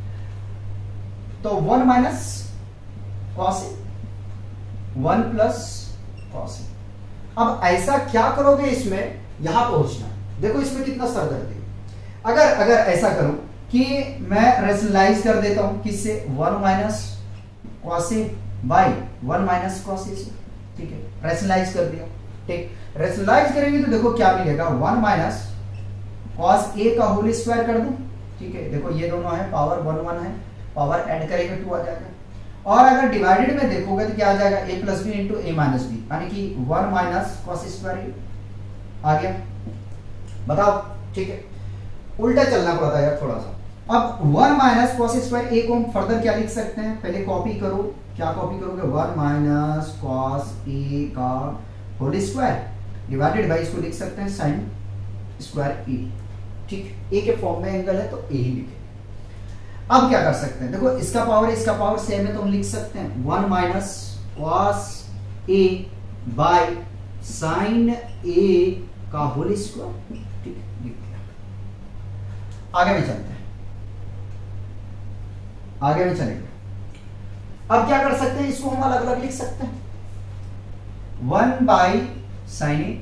हैं। तो one minus cos A, one plus cos A. अब ऐसा क्या करोगे इसमें, यहां पहुंचना, देखो इसमें कितना सरदर्दी। अगर अगर ऐसा करूं कि मैं रेशनलाइज कर देता हूं, किससे, one minus cos A by one minus cos A से, ठीक है, रेशनलाइज कर दिया, ठीक। रेशनलाइज करेंगे तो देखो क्या मिलेगा, वन माइनस कॉस ए का होल स्क्वायर कर दूं, ठीक है, देखो ये दोनों है, पावर वन वन है, पावर ऐड करेंगे टू आ जाएगा। और अगर डिवाइडेड में देखोगे तो क्या आ जाएगा, A plus B into A minus B, यानी कि वन माइनस कॉस स्क्वायर आ गया। बताओ, ठीक है, उल्टा चलना पड़ता है यार थोड़ा सा। अब one minus cos square A को हम फर्दर क्या लिख सकते हैं, पहले कॉपी करो, क्या कॉपी करोगे, वन माइनस कॉस ए का होल स्क्वायर डिवाइडेड बाई, इसको लिख सकते हैं साइन स्क्वायर ए, ठीक, ए के फॉर्म में एंगल है तो ए ही लिखे। अब क्या कर सकते हैं, देखो इसका पावर इसका पावर सेम है, तो हम लिख सकते हैं one minus cos A by sine A का होल स्क्वायर, ठीक, लिख दिया। आगे भी चलते हैं, आगे में चलेंगे। अब क्या कर सकते हैं, इसको हम अलग अलग लिख सकते हैं। One by sine A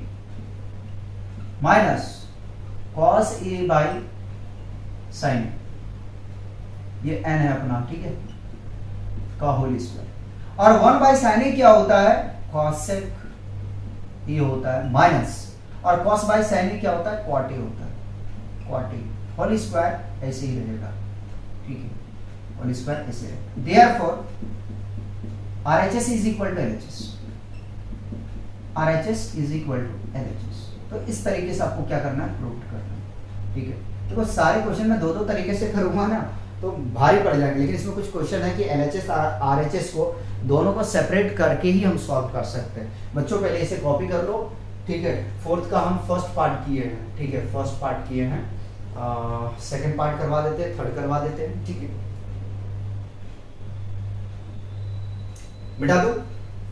minus cos A by sine A, ये एन है अपना, ठीक है, का होल स्क्वायर। और वन बाई साइन ए क्या होता है, कॉसेक ए होता है, माइनस और कॉस बाई साइन ए क्या होता है, क्वाट ए होता है, क्वाट ए होल स्क्वायर ऐसे ही रहेगा, ठीक है, होल स्क्वायर ऐसे रहेगा। Therefore RHS is equal to LHS, RHS is equal to LHS. तो इस तरीके से आपको क्या करना है, प्रूव करना है, ठीक है। देखो तो सारे क्वेश्चन में दो दो तरीके से करूंगा ना तो भारी पड़ जाएंगे, लेकिन इसमें कुछ क्वेश्चन है कि एलएचएस आरएचएस को दोनों को सेपरेट करके ही हम सॉल्व कर सकते हैं। बच्चों पहले इसे कॉपी कर लो, ठीक है। फोर्थ का हम फर्स्ट पार्ट किए हैं, ठीक है, फर्स्ट पार्ट किए हैं, सेकंड पार्ट करवा देते हैं, थर्ड करवा देते हैं, ठीक है, मिटा दो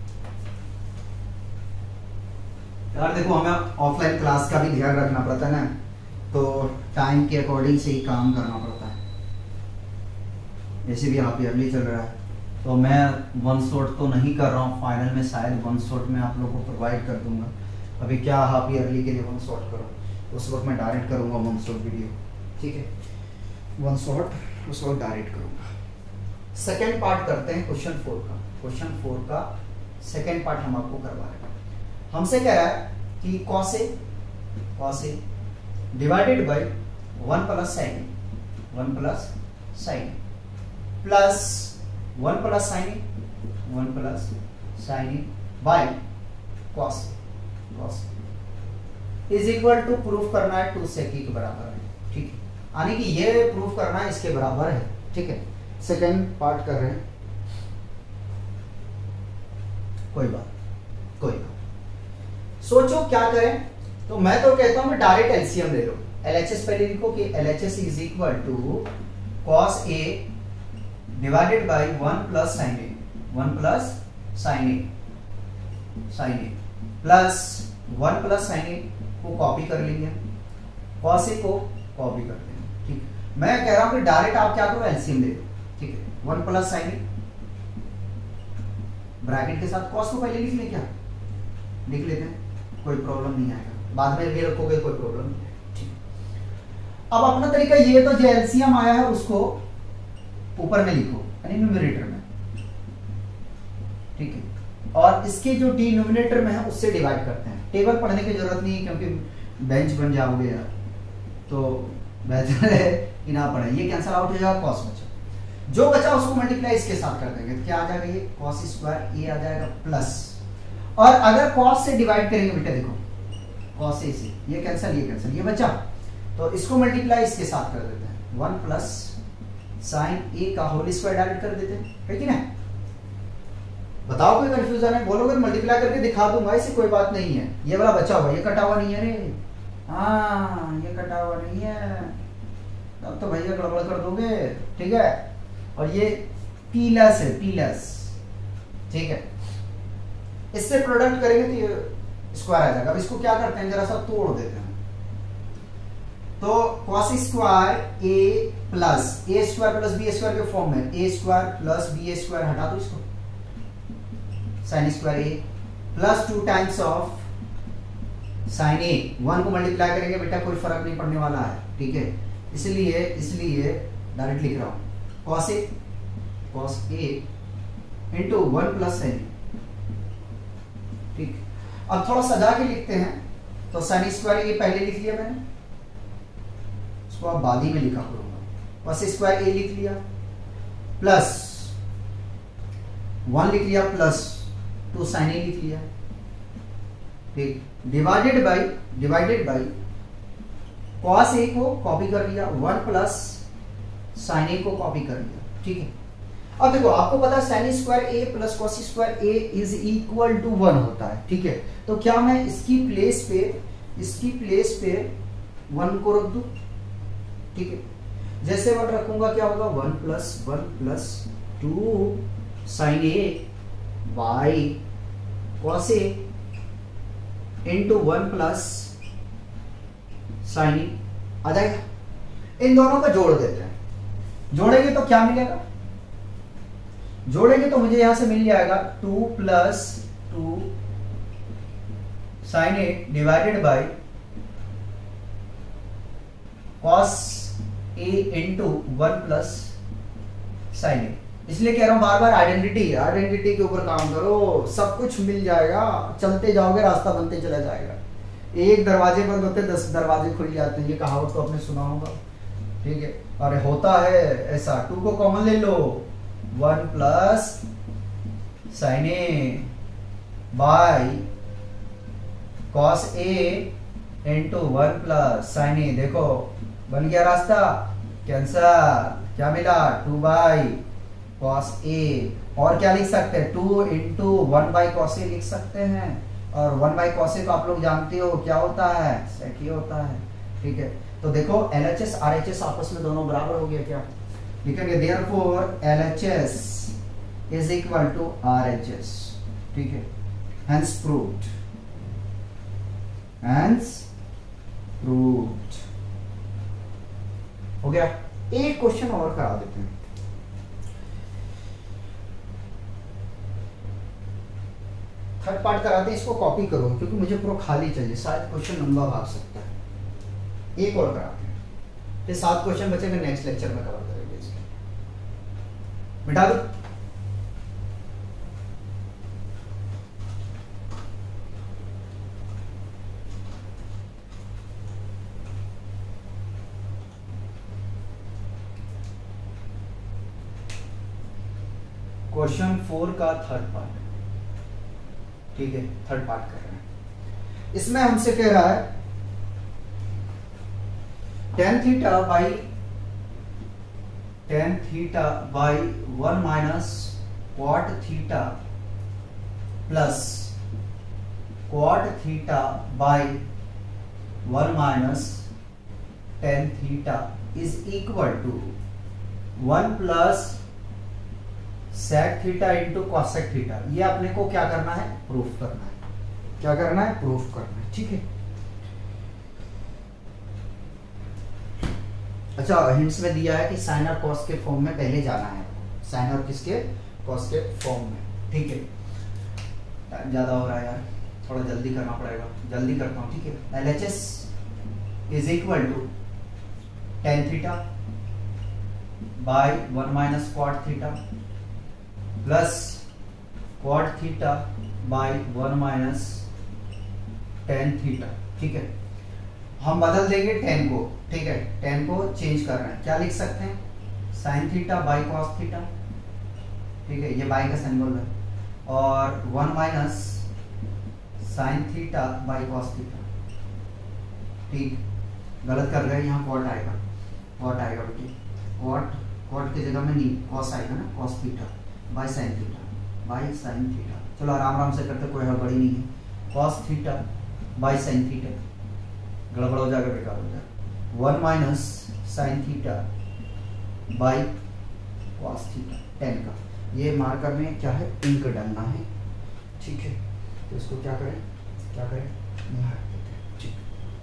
यार। देखो हमें ऑफलाइन क्लास का भी ध्यान रखना पड़ता है ना, तो टाइम के अकॉर्डिंग से ही काम करना पड़ता है। जैसे भी हाफ ईयरली चल रहा है तो मैं वन शॉट तो नहीं कर रहा हूँ, फाइनल में शायद वन शॉट में आप लोगों को प्रोवाइड कर दूंगा। अभी क्या हाफ ईयरली के लिए वन शॉट करो, उस वक्त मैं डायरेक्ट करूंगा वन शॉट वीडियो, ठीक है, वन शॉट उस वक्त डायरेक्ट करूंगा। सेकेंड पार्ट करते हैं क्वेश्चन फोर का। क्वेश्चन फोर का सेकेंड पार्ट हम आपको करवा रहे हैं। हमसे कह रहा है कि cos A cos A divided by one plus sine one plus sine plus one plus sine one plus sine by cos cos is equal to proof करना है टू सेक के बराबर है, ठीक है, यानी कि ये प्रूफ करना है इसके बराबर है, ठीक है। सेकेंड पार्ट कर रहे हैं, कोई बात कोई बात सोचो क्या करें। तो मैं तो कहता हूं मैं डायरेक्ट एलसीएम ले लो। एलएचएस पहले लिखो कि LHS is equal to cos A divided by one plus sine A one plus sine A sine A plus one plus sine A को कॉपी कर लेंगे, कॉस ए को कॉपी कर लेंगे, ठीक है। मैं कह रहा हूं कि डायरेक्ट आप क्या करो, एलसीएम ले लो, ठीक है। One plus sine A bracket के साथ कॉस को पहले लिख लें, क्या लिख लेते हैं, कोई प्रॉब्लम नहीं आएगा, बाद में भी रखोगे कोई प्रॉब्लम नहीं है, ठीक। अब अपना तरीका ये, तो जो एलसीएम आया है उसको ऊपर में लिखो, यानी न्यूमरेटर में, ठीक है, और इसके जो डिनोमिनेटर में है उससे डिवाइड करते हैं। टेबल पढ़ने की जरूरत नहीं है क्योंकि बेंच बन जाओगे यार, तो बेहतर है कि ना पढ़े। ये कैंसिल आउट हो जाएगा, कॉस बचा, जो बचा उसको मल्टीप्लाई इसके साथ कर देंगे, क्या आ जाएगा, ये कॉस स्क्वायर ए आ जाएगा प्लस, और अगर कॉस से डिवाइड करेंगे बेटा, देखो कॉस ए से ये कैंसिल ये कैंसिल ये बचा, तो इसको मल्टीप्लाई इसके साथ कर देते हैं, वन प्लस साइन ए का होल स्क्वायर डायरेक्ट कर देते हैं, है कि नहीं। बताओ कोई कंफ्यूजन है, बोलोगे मल्टीप्लाई करके दिखा दूंगा, इससे कोई बात नहीं है। ये वाला बचा हुआ, ये कटा हुआ नहीं है रे, हाँ ये कटा हुआ नहीं है, तब तो भैया गड़बड़ कर दोगे, ठीक है। और ये प्लस है, प्लस, ठीक है, इससे प्रोडक्ट करेंगे तो ये स्क्वायर आ जाएगा। अब इसको क्या करते हैं, जरा सा तोड़ देते हैं, तो cos square A plus A square plus B square के फॉर्म में, A square plus B square हटा दो इसको, sine square A plus two times of sine A, one को मल्टीप्लाई करेंगे बेटा कोई फर्क नहीं पड़ने वाला है, ठीक है, इसलिए इसलिए डायरेक्ट लिख रहा हूं, cos A cos A into one plus sine, ठीक। अब थोड़ा सजा के लिखते हैं, तो साइन स्क्वायर ए पहले लिख लिया मैंने, उसको अब बाद ही में लिखा करूंगा, cos स्क्वायर ए लिख लिया प्लस वन लिख लिया प्लस टू साइन ए लिख लिया, ठीक, divided by divided by cos A को कॉपी कर लिया, वन प्लस साइन ए को कॉपी कर लिया, ठीक है। अब देखो आपको पता है sine square A plus cos square A is equal to one होता है, ठीक है। तो क्या मैं इसकी प्लेस पे इसकी प्लेस पे वन को रख दूं, ठीक है। जैसे वन रखूंगा क्या होगा, one plus one plus two sine A by cos A into one plus sine A आ जाएगा। इन दोनों को जोड़ देते हैं, जोड़ेंगे तो क्या मिलेगा, जोड़ेंगे तो मुझे यहां से मिल जाएगा two plus two sine A divided by cos A into one plus sine A. इसलिए कह रहा हूं बार बार आइडेंटिटी आइडेंटिटी के ऊपर काम करो, सब कुछ मिल जाएगा, चलते जाओगे रास्ता बनते चला जाएगा। एक दरवाजे बंद होते दस दरवाजे खुल जाते हैं, ये कहावत तो आपने सुना होगा, ठीक है। अरे होता है ऐसा, टू को कॉमन ले लो, one plus sine A by cos A into one plus sine A. देखो बन गया रास्ता, कैंसर, क्या मिला, टू बाई कॉस ए। और क्या लिख सकते हैं, two into one by cos A लिख सकते हैं, और वन बाई कॉस ए तो आप लोग जानते हो क्या होता है, सेक ही होता है, ठीक है। तो देखो L H S R H S आपस में दोनों बराबर हो गया क्या, लिखेंगे therefore L H S is equal to R H S, ठीक है। हेंस प्रूव्ड, हेंस प्रूव्ड हो गया। एक क्वेश्चन और करा देते हैं, थर्ड पार्ट कराते हैं, इसको कॉपी करो क्योंकि मुझे पूरा खाली चाहिए, शायद क्वेश्चन लंबा भाग सकता है। एक और कराते हैं, फिर सात क्वेश्चन बचेंगे, नेक्स्ट लेक्चर में कवर करेंगे इसको। मिटा दो। क्वेश्चन फोर का थर्ड पार्ट, ठीक है, थर्ड पार्ट कर रहे हैं। इसमें हमसे कह रहा है tan theta by tan theta by one minus cot theta plus cot theta by one minus tan theta is equal to one plus sec theta into cosec theta. ये अपने को क्या करना है, प्रूफ करना है। क्या करना है, प्रूफ करना है, ठीक है। अच्छा, हिंट्स में दिया है कि साइन और कॉस के फॉर्म में पहले जाना है, साइन और किसके, कॉस के फॉर्म में, ठीक है। टाइम ज्यादा हो रहा है यार, थोड़ा जल्दी करना पड़ेगा, जल्दी करता हूँ, ठीक है। L H S is equal to tan theta by one minus cot theta plus cot theta by one minus tan theta, ठीक है। हम बदल देंगे टेन को, ठीक है, टेन को चेंज कर रहे हैं, क्या लिख सकते हैं, sine theta by cos theta, ठीक है, ये बाई का सिंबल है, और one minus sine theta by cos theta, ठीक। गलत कर रहे हैं, यहाँ कॉट आएगा, कॉट आएगा बेटी, कॉट कॉट की जगह में नहीं कॉस आएगा ना, cos theta by sine theta by sine theta. चलो आराम आराम से करते, कोई हड़बड़ी नहीं है। Cos theta by sine theta, गड़बड़ हो जाएगा, बेकार हो जाएगा। One minus sine theta by cos theta, tan का। ये मार्कर में क्या है, इंक डालना है, ठीक है। तो इसको क्या करें, क्या करें, यहाँ रख देते हैं, ठीक।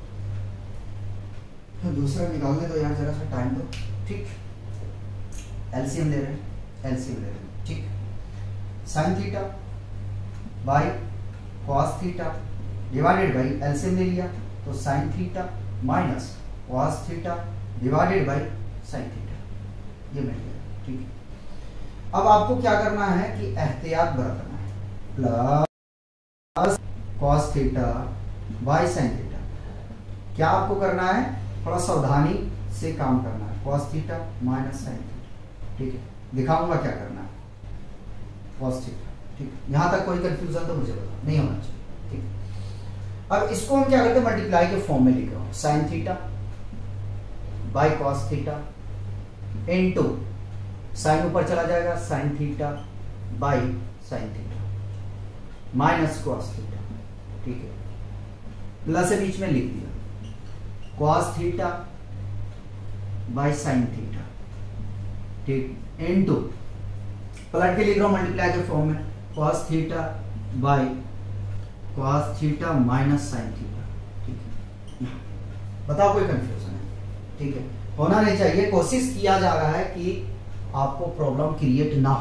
तो दूसरा निकालने दो यार, जरा सा टाइम दो, ठीक। एलसीएम ले रहे हैं, एलसीएम ले रहे हैं, ठीक। Sine theta by cos theta divided by, LCM ले लिया तो sine theta minus cos theta divided by sine theta, ये मिल गया, ठीक है। अब आपको क्या करना है कि एहतियात बरतना है, plus cos theta by sine theta. क्या आपको करना है, थोड़ा सावधानी से काम करना है, cos theta minus sine theta, ठीक है। दिखाऊंगा क्या करना है, कॉस थीटा, ठीक है। यहां तक कोई कंफ्यूजन तो मुझे बता नहीं होना चाहिए, ठीक। अब इसको हम क्या करते हैं, मल्टीप्लाई के फॉर्म में लिख रहा हूं, sine theta by cos theta into sine ऊपर चला जाएगा, sine theta by sine theta minus cos theta, ठीक है। प्लस से बीच में लिख दिया, cos theta by sine theta, ठीक, इनटू पलट के लिख रहा हूं मल्टीप्लाई के फॉर्म में, cos theta by cos theta minus sine theta, ठीक है। बताओ कोई कंफ्यूजन है, ठीक है, होना नहीं चाहिए। कोशिश किया जा रहा है कि आपको प्रॉब्लम क्रिएट ना हो,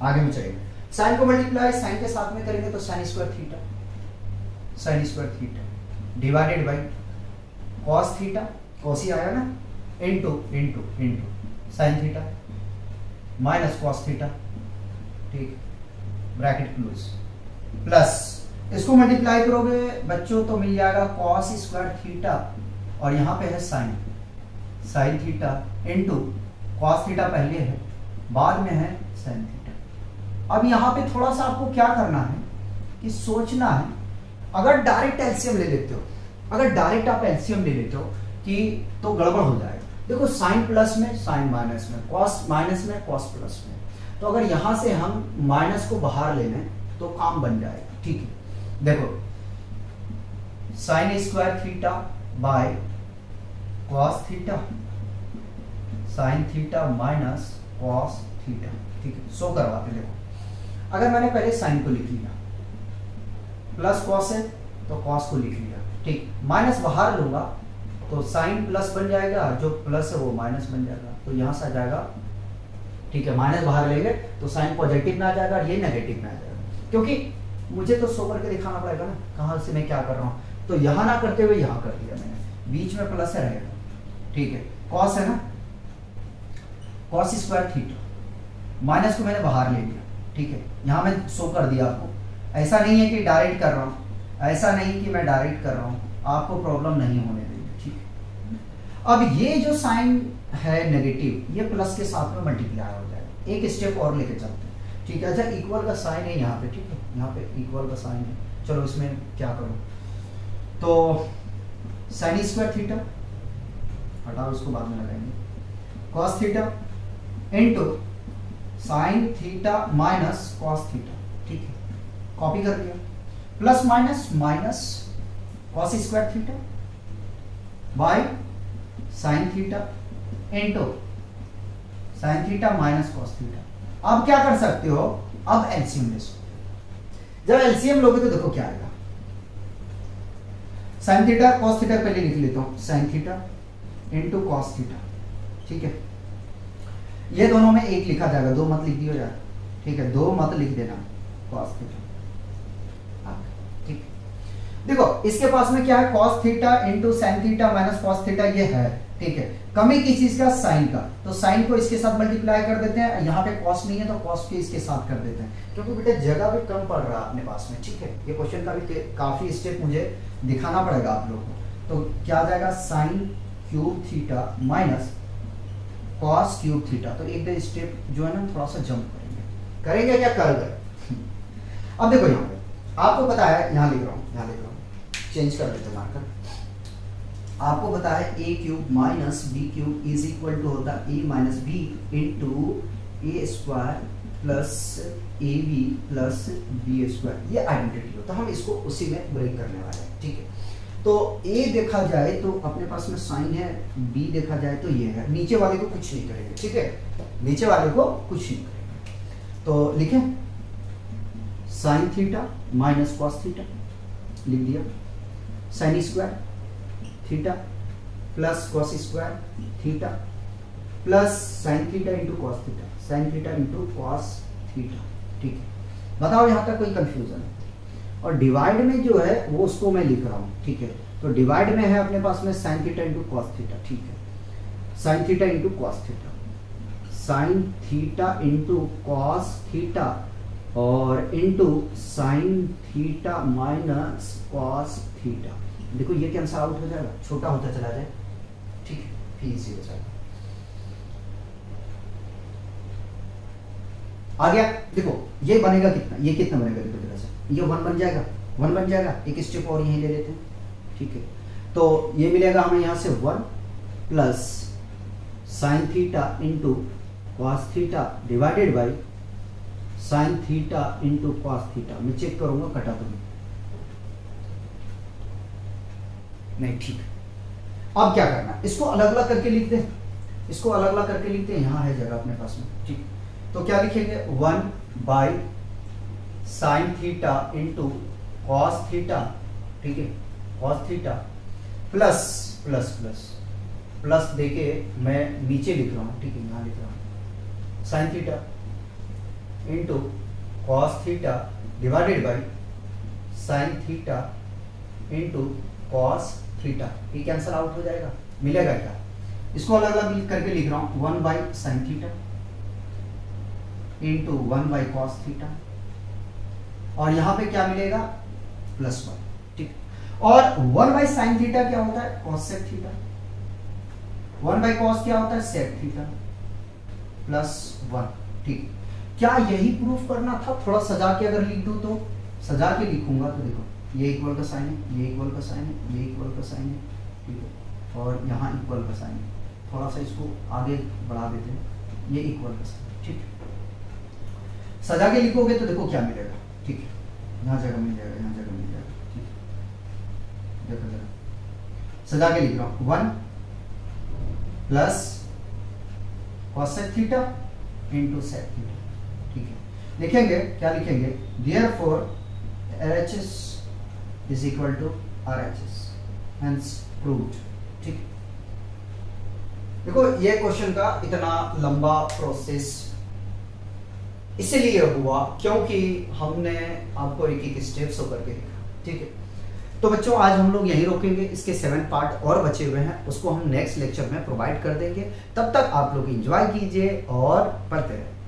आगे में चलेंगे। साइन को मल्टीप्लाई साइन के साथ में करेंगे तो sine square theta, sine square theta divided by cos theta, cos ही आया ना, into into into sine theta minus cos theta, ठीक, ब्रैकेट क्लोज, प्लस इसको मल्टीप्लाई करोगे बच्चों तो मिल जाएगा कॉस स्क्वायर थीटा और यहाँ पे है sine, sine theta into cos theta पहले है, बाद में है साइन थीटा। अब यहाँ पे थोड़ा सा आपको क्या करना है कि सोचना है, अगर डायरेक्ट एलसीएम ले लेते हो, अगर डायरेक्ट आप एलसीएम ले लेते हो कि तो गड़बड़ हो जाएगा। देखो साइन प्लस में साइन माइनस में, कॉस माइनस में कॉस प्लस में, तो अगर यहां से हम माइनस को बाहर ले लें तो काम बन जाएगा, ठीक है। देखो sine square theta by cos theta, sine theta minus cos theta, ठीक है। सो करवाते, देखो अगर मैंने पहले साइन को लिख लिया, प्लस कॉस है तो कॉस को लिख लिया, ठीक, माइनस बाहर लूंगा तो साइन प्लस बन जाएगा, जो प्लस है वो माइनस बन जाएगा, तो यहां से आ जाएगा, ठीक है। माइनस बाहर लेंगे तो साइन पॉजिटिव में आ जाएगा और ये नेगेटिव में आ जाएगा, क्योंकि मुझे तो शो करके दिखाना पड़ेगा ना कहां से मैं क्या कर रहा हूं, तो यहां ना करते हुए यहां कर दिया मैंने, बीच में प्लस है रहेगा, ठीक है। कॉस है ना, कॉस स्क्वायर थीटा, माइनस को मैंने बाहर ले लिया, ठीक है, यहां मैं शो कर दिया आपको। ऐसा नहीं है कि डायरेक्ट कर रहा हूं, ऐसा नहीं कि मैं डायरेक्ट कर रहा हूं, आपको प्रॉब्लम नहीं होने देंगे, ठीक है। अब ये जो साइन है नेगेटिव, ये प्लस के साथ में मल्टीप्लाई हो जाएगा, एक स्टेप और लेके चलते हैं, ठीक है। अच्छा इक्वल का साइन है यहाँ पे, ठीक है, यहाँ पे इक्वल का साइन है, चलो इसमें क्या करूं, तो साइन स्क्वायर थीटा हटाओ, इसको बाद में लगाएंगे, cos theta into sine theta minus cos theta, ठीक है, कॉपी कर दिया, plus minus minus cos square theta by sine theta into sine theta minus cos theta. अब क्या कर सकते हो, अब एलसीएम ले सकते हो। जब एलसीएम लोगे तो देखो क्या आएगा, साइन थीटा कॉस थीटा पहले लिख लेता हूं, sine theta into cos theta, ठीक है। ये दोनों में एक लिखा जाएगा, दो मत लिख दियो यार, ठीक है, दो मत लिख देना, कॉस थीटा, ठीक। देखो इसके पास में क्या है, cos theta into sine theta minus cos theta, ये है, ठीक है। कमी किस चीज का, साइन का, तो साइन को इसके साथ मल्टीप्लाई कर देते हैं, यहाँ पे कॉस नहीं है तो कॉस के इसके साथ कर देते हैं, क्योंकि बेटा जगह भी कम पड़ रहा है अपने पास में, ठीक है। ये क्वेश्चन का भी काफी स्टेप मुझे दिखाना पड़ेगा आप लोग को, तो क्या आ जाएगा, sine cube theta minus cos cube theta, तो एक दो स्टेप जो है ना थोड़ा सा जंप करेंगे, करेंगे क्या कर गए। अब देखो यहाँ पे आपको पता है, यहाँ लिख रहा हूँ, यहाँ लिख रहा हूँ, चेंज कर देते मार्कर, आपको पता है A cube minus B cube is equal to होता है A minus B into A square plus A B plus B square, ये आइडेंटिटी होता है, हम इसको उसी में ब्रेक करने वाले हैं, ठीक है। तो ए देखा जाए तो अपने पास में साइन है, बी देखा जाए तो ये है, नीचे वाले को कुछ नहीं करेंगे, ठीक है, नीचे वाले को कुछ नहीं करेंगे, तो लिखें sine theta minus cos theta लिख दिया, sine square theta plus cos square theta plus sine theta into cos theta, sine theta into cos theta, ठीक है। बताओ यहां तक कोई कंफ्यूजन है, और डिवाइड में जो है वो उसको मैं लिख रहा हूं, ठीक है। तो डिवाइड में है अपने पास में sine theta into cos theta, ठीक है, sine theta into cos theta, sine theta into cos theta और into sine theta minus cos theta. देखो ये कैंसल आउट हो जाएगा, छोटा होता चला जाए, ठीक है, फिर इजी हो जाएगा। आ गया, देखो ये बनेगा कितना, ये कितना बनेगा, देखो जरा से, ये वन बन जाएगा, वन बन जाएगा, एक स्टेप और यहीं ले लेते हैं, ठीक है। तो ये मिलेगा हमें यहां से one plus sine theta into cos theta divided by sine theta into cos theta. मैं चेक करूंगा कटा तो नहीं, ठीक है। अब क्या करना, इसको अलग अलग करके लिख दें, इसको अलग अलग करके लिखते हैं, यहां है जगह अपने पास में, ठीक। तो क्या लिखेंगे, one by sine theta into cos theta, ठीक है, cos theta plus plus plus plus देके मैं नीचे लिख रहा हूं, ठीक है, यहां लिख रहा हूं sine theta into cos theta divided by sine theta into cos theta. ये कैंसल आउट हो जाएगा, मिलेगा क्या? इसको अलग अलग करके लिख रहा हूं, one by sine theta into one by cos theta, और यहां पे क्या मिलेगा? Plus one. ठीक, और वन बाई साइन थीटा क्या होता है? Cosec theta. One by cos क्या होता है? Sec theta plus one. ठीक, क्या यही प्रूफ करना था? थोड़ा सजा के अगर लिख दूं तो, सजा के लिखूंगा तो देखो, ये इक्वल का साइन है, ये इक्वल का साइन है, ये इक्वल का साइन है, ठीक है, और यहाँ इक्वल का साइन है। थोड़ा सा इसको आगे बढ़ा देते हैं, ये इक्वल का साइन, ठीक है। सजा के लिखोगे तो देखो क्या मिलेगा, ठीक है, यहाँ जगह मिल जाएगा, यहाँ जगह मिल जाएगा, ठीक है। देखो जरा सजा के लिख रहा हूँ, one plus cosec theta into sec theta, ठीक है। लिखेंगे क्या? लिखेंगे therefore L H S is equal to R H S, hence proved। ठीक, देखो ये क्वेश्चन का इतना लंबा प्रोसेस इसलिए हुआ क्योंकि हमने आपको एक एक स्टेप्स होकर के लिखा, ठीक है। तो बच्चों आज हम लोग यहीं रोकेंगे, इसके सेवन पार्ट और बचे हुए हैं, उसको हम नेक्स्ट लेक्चर में प्रोवाइड कर देंगे। तब तक आप लोग एंजॉय कीजिए और पढ़ते रहें।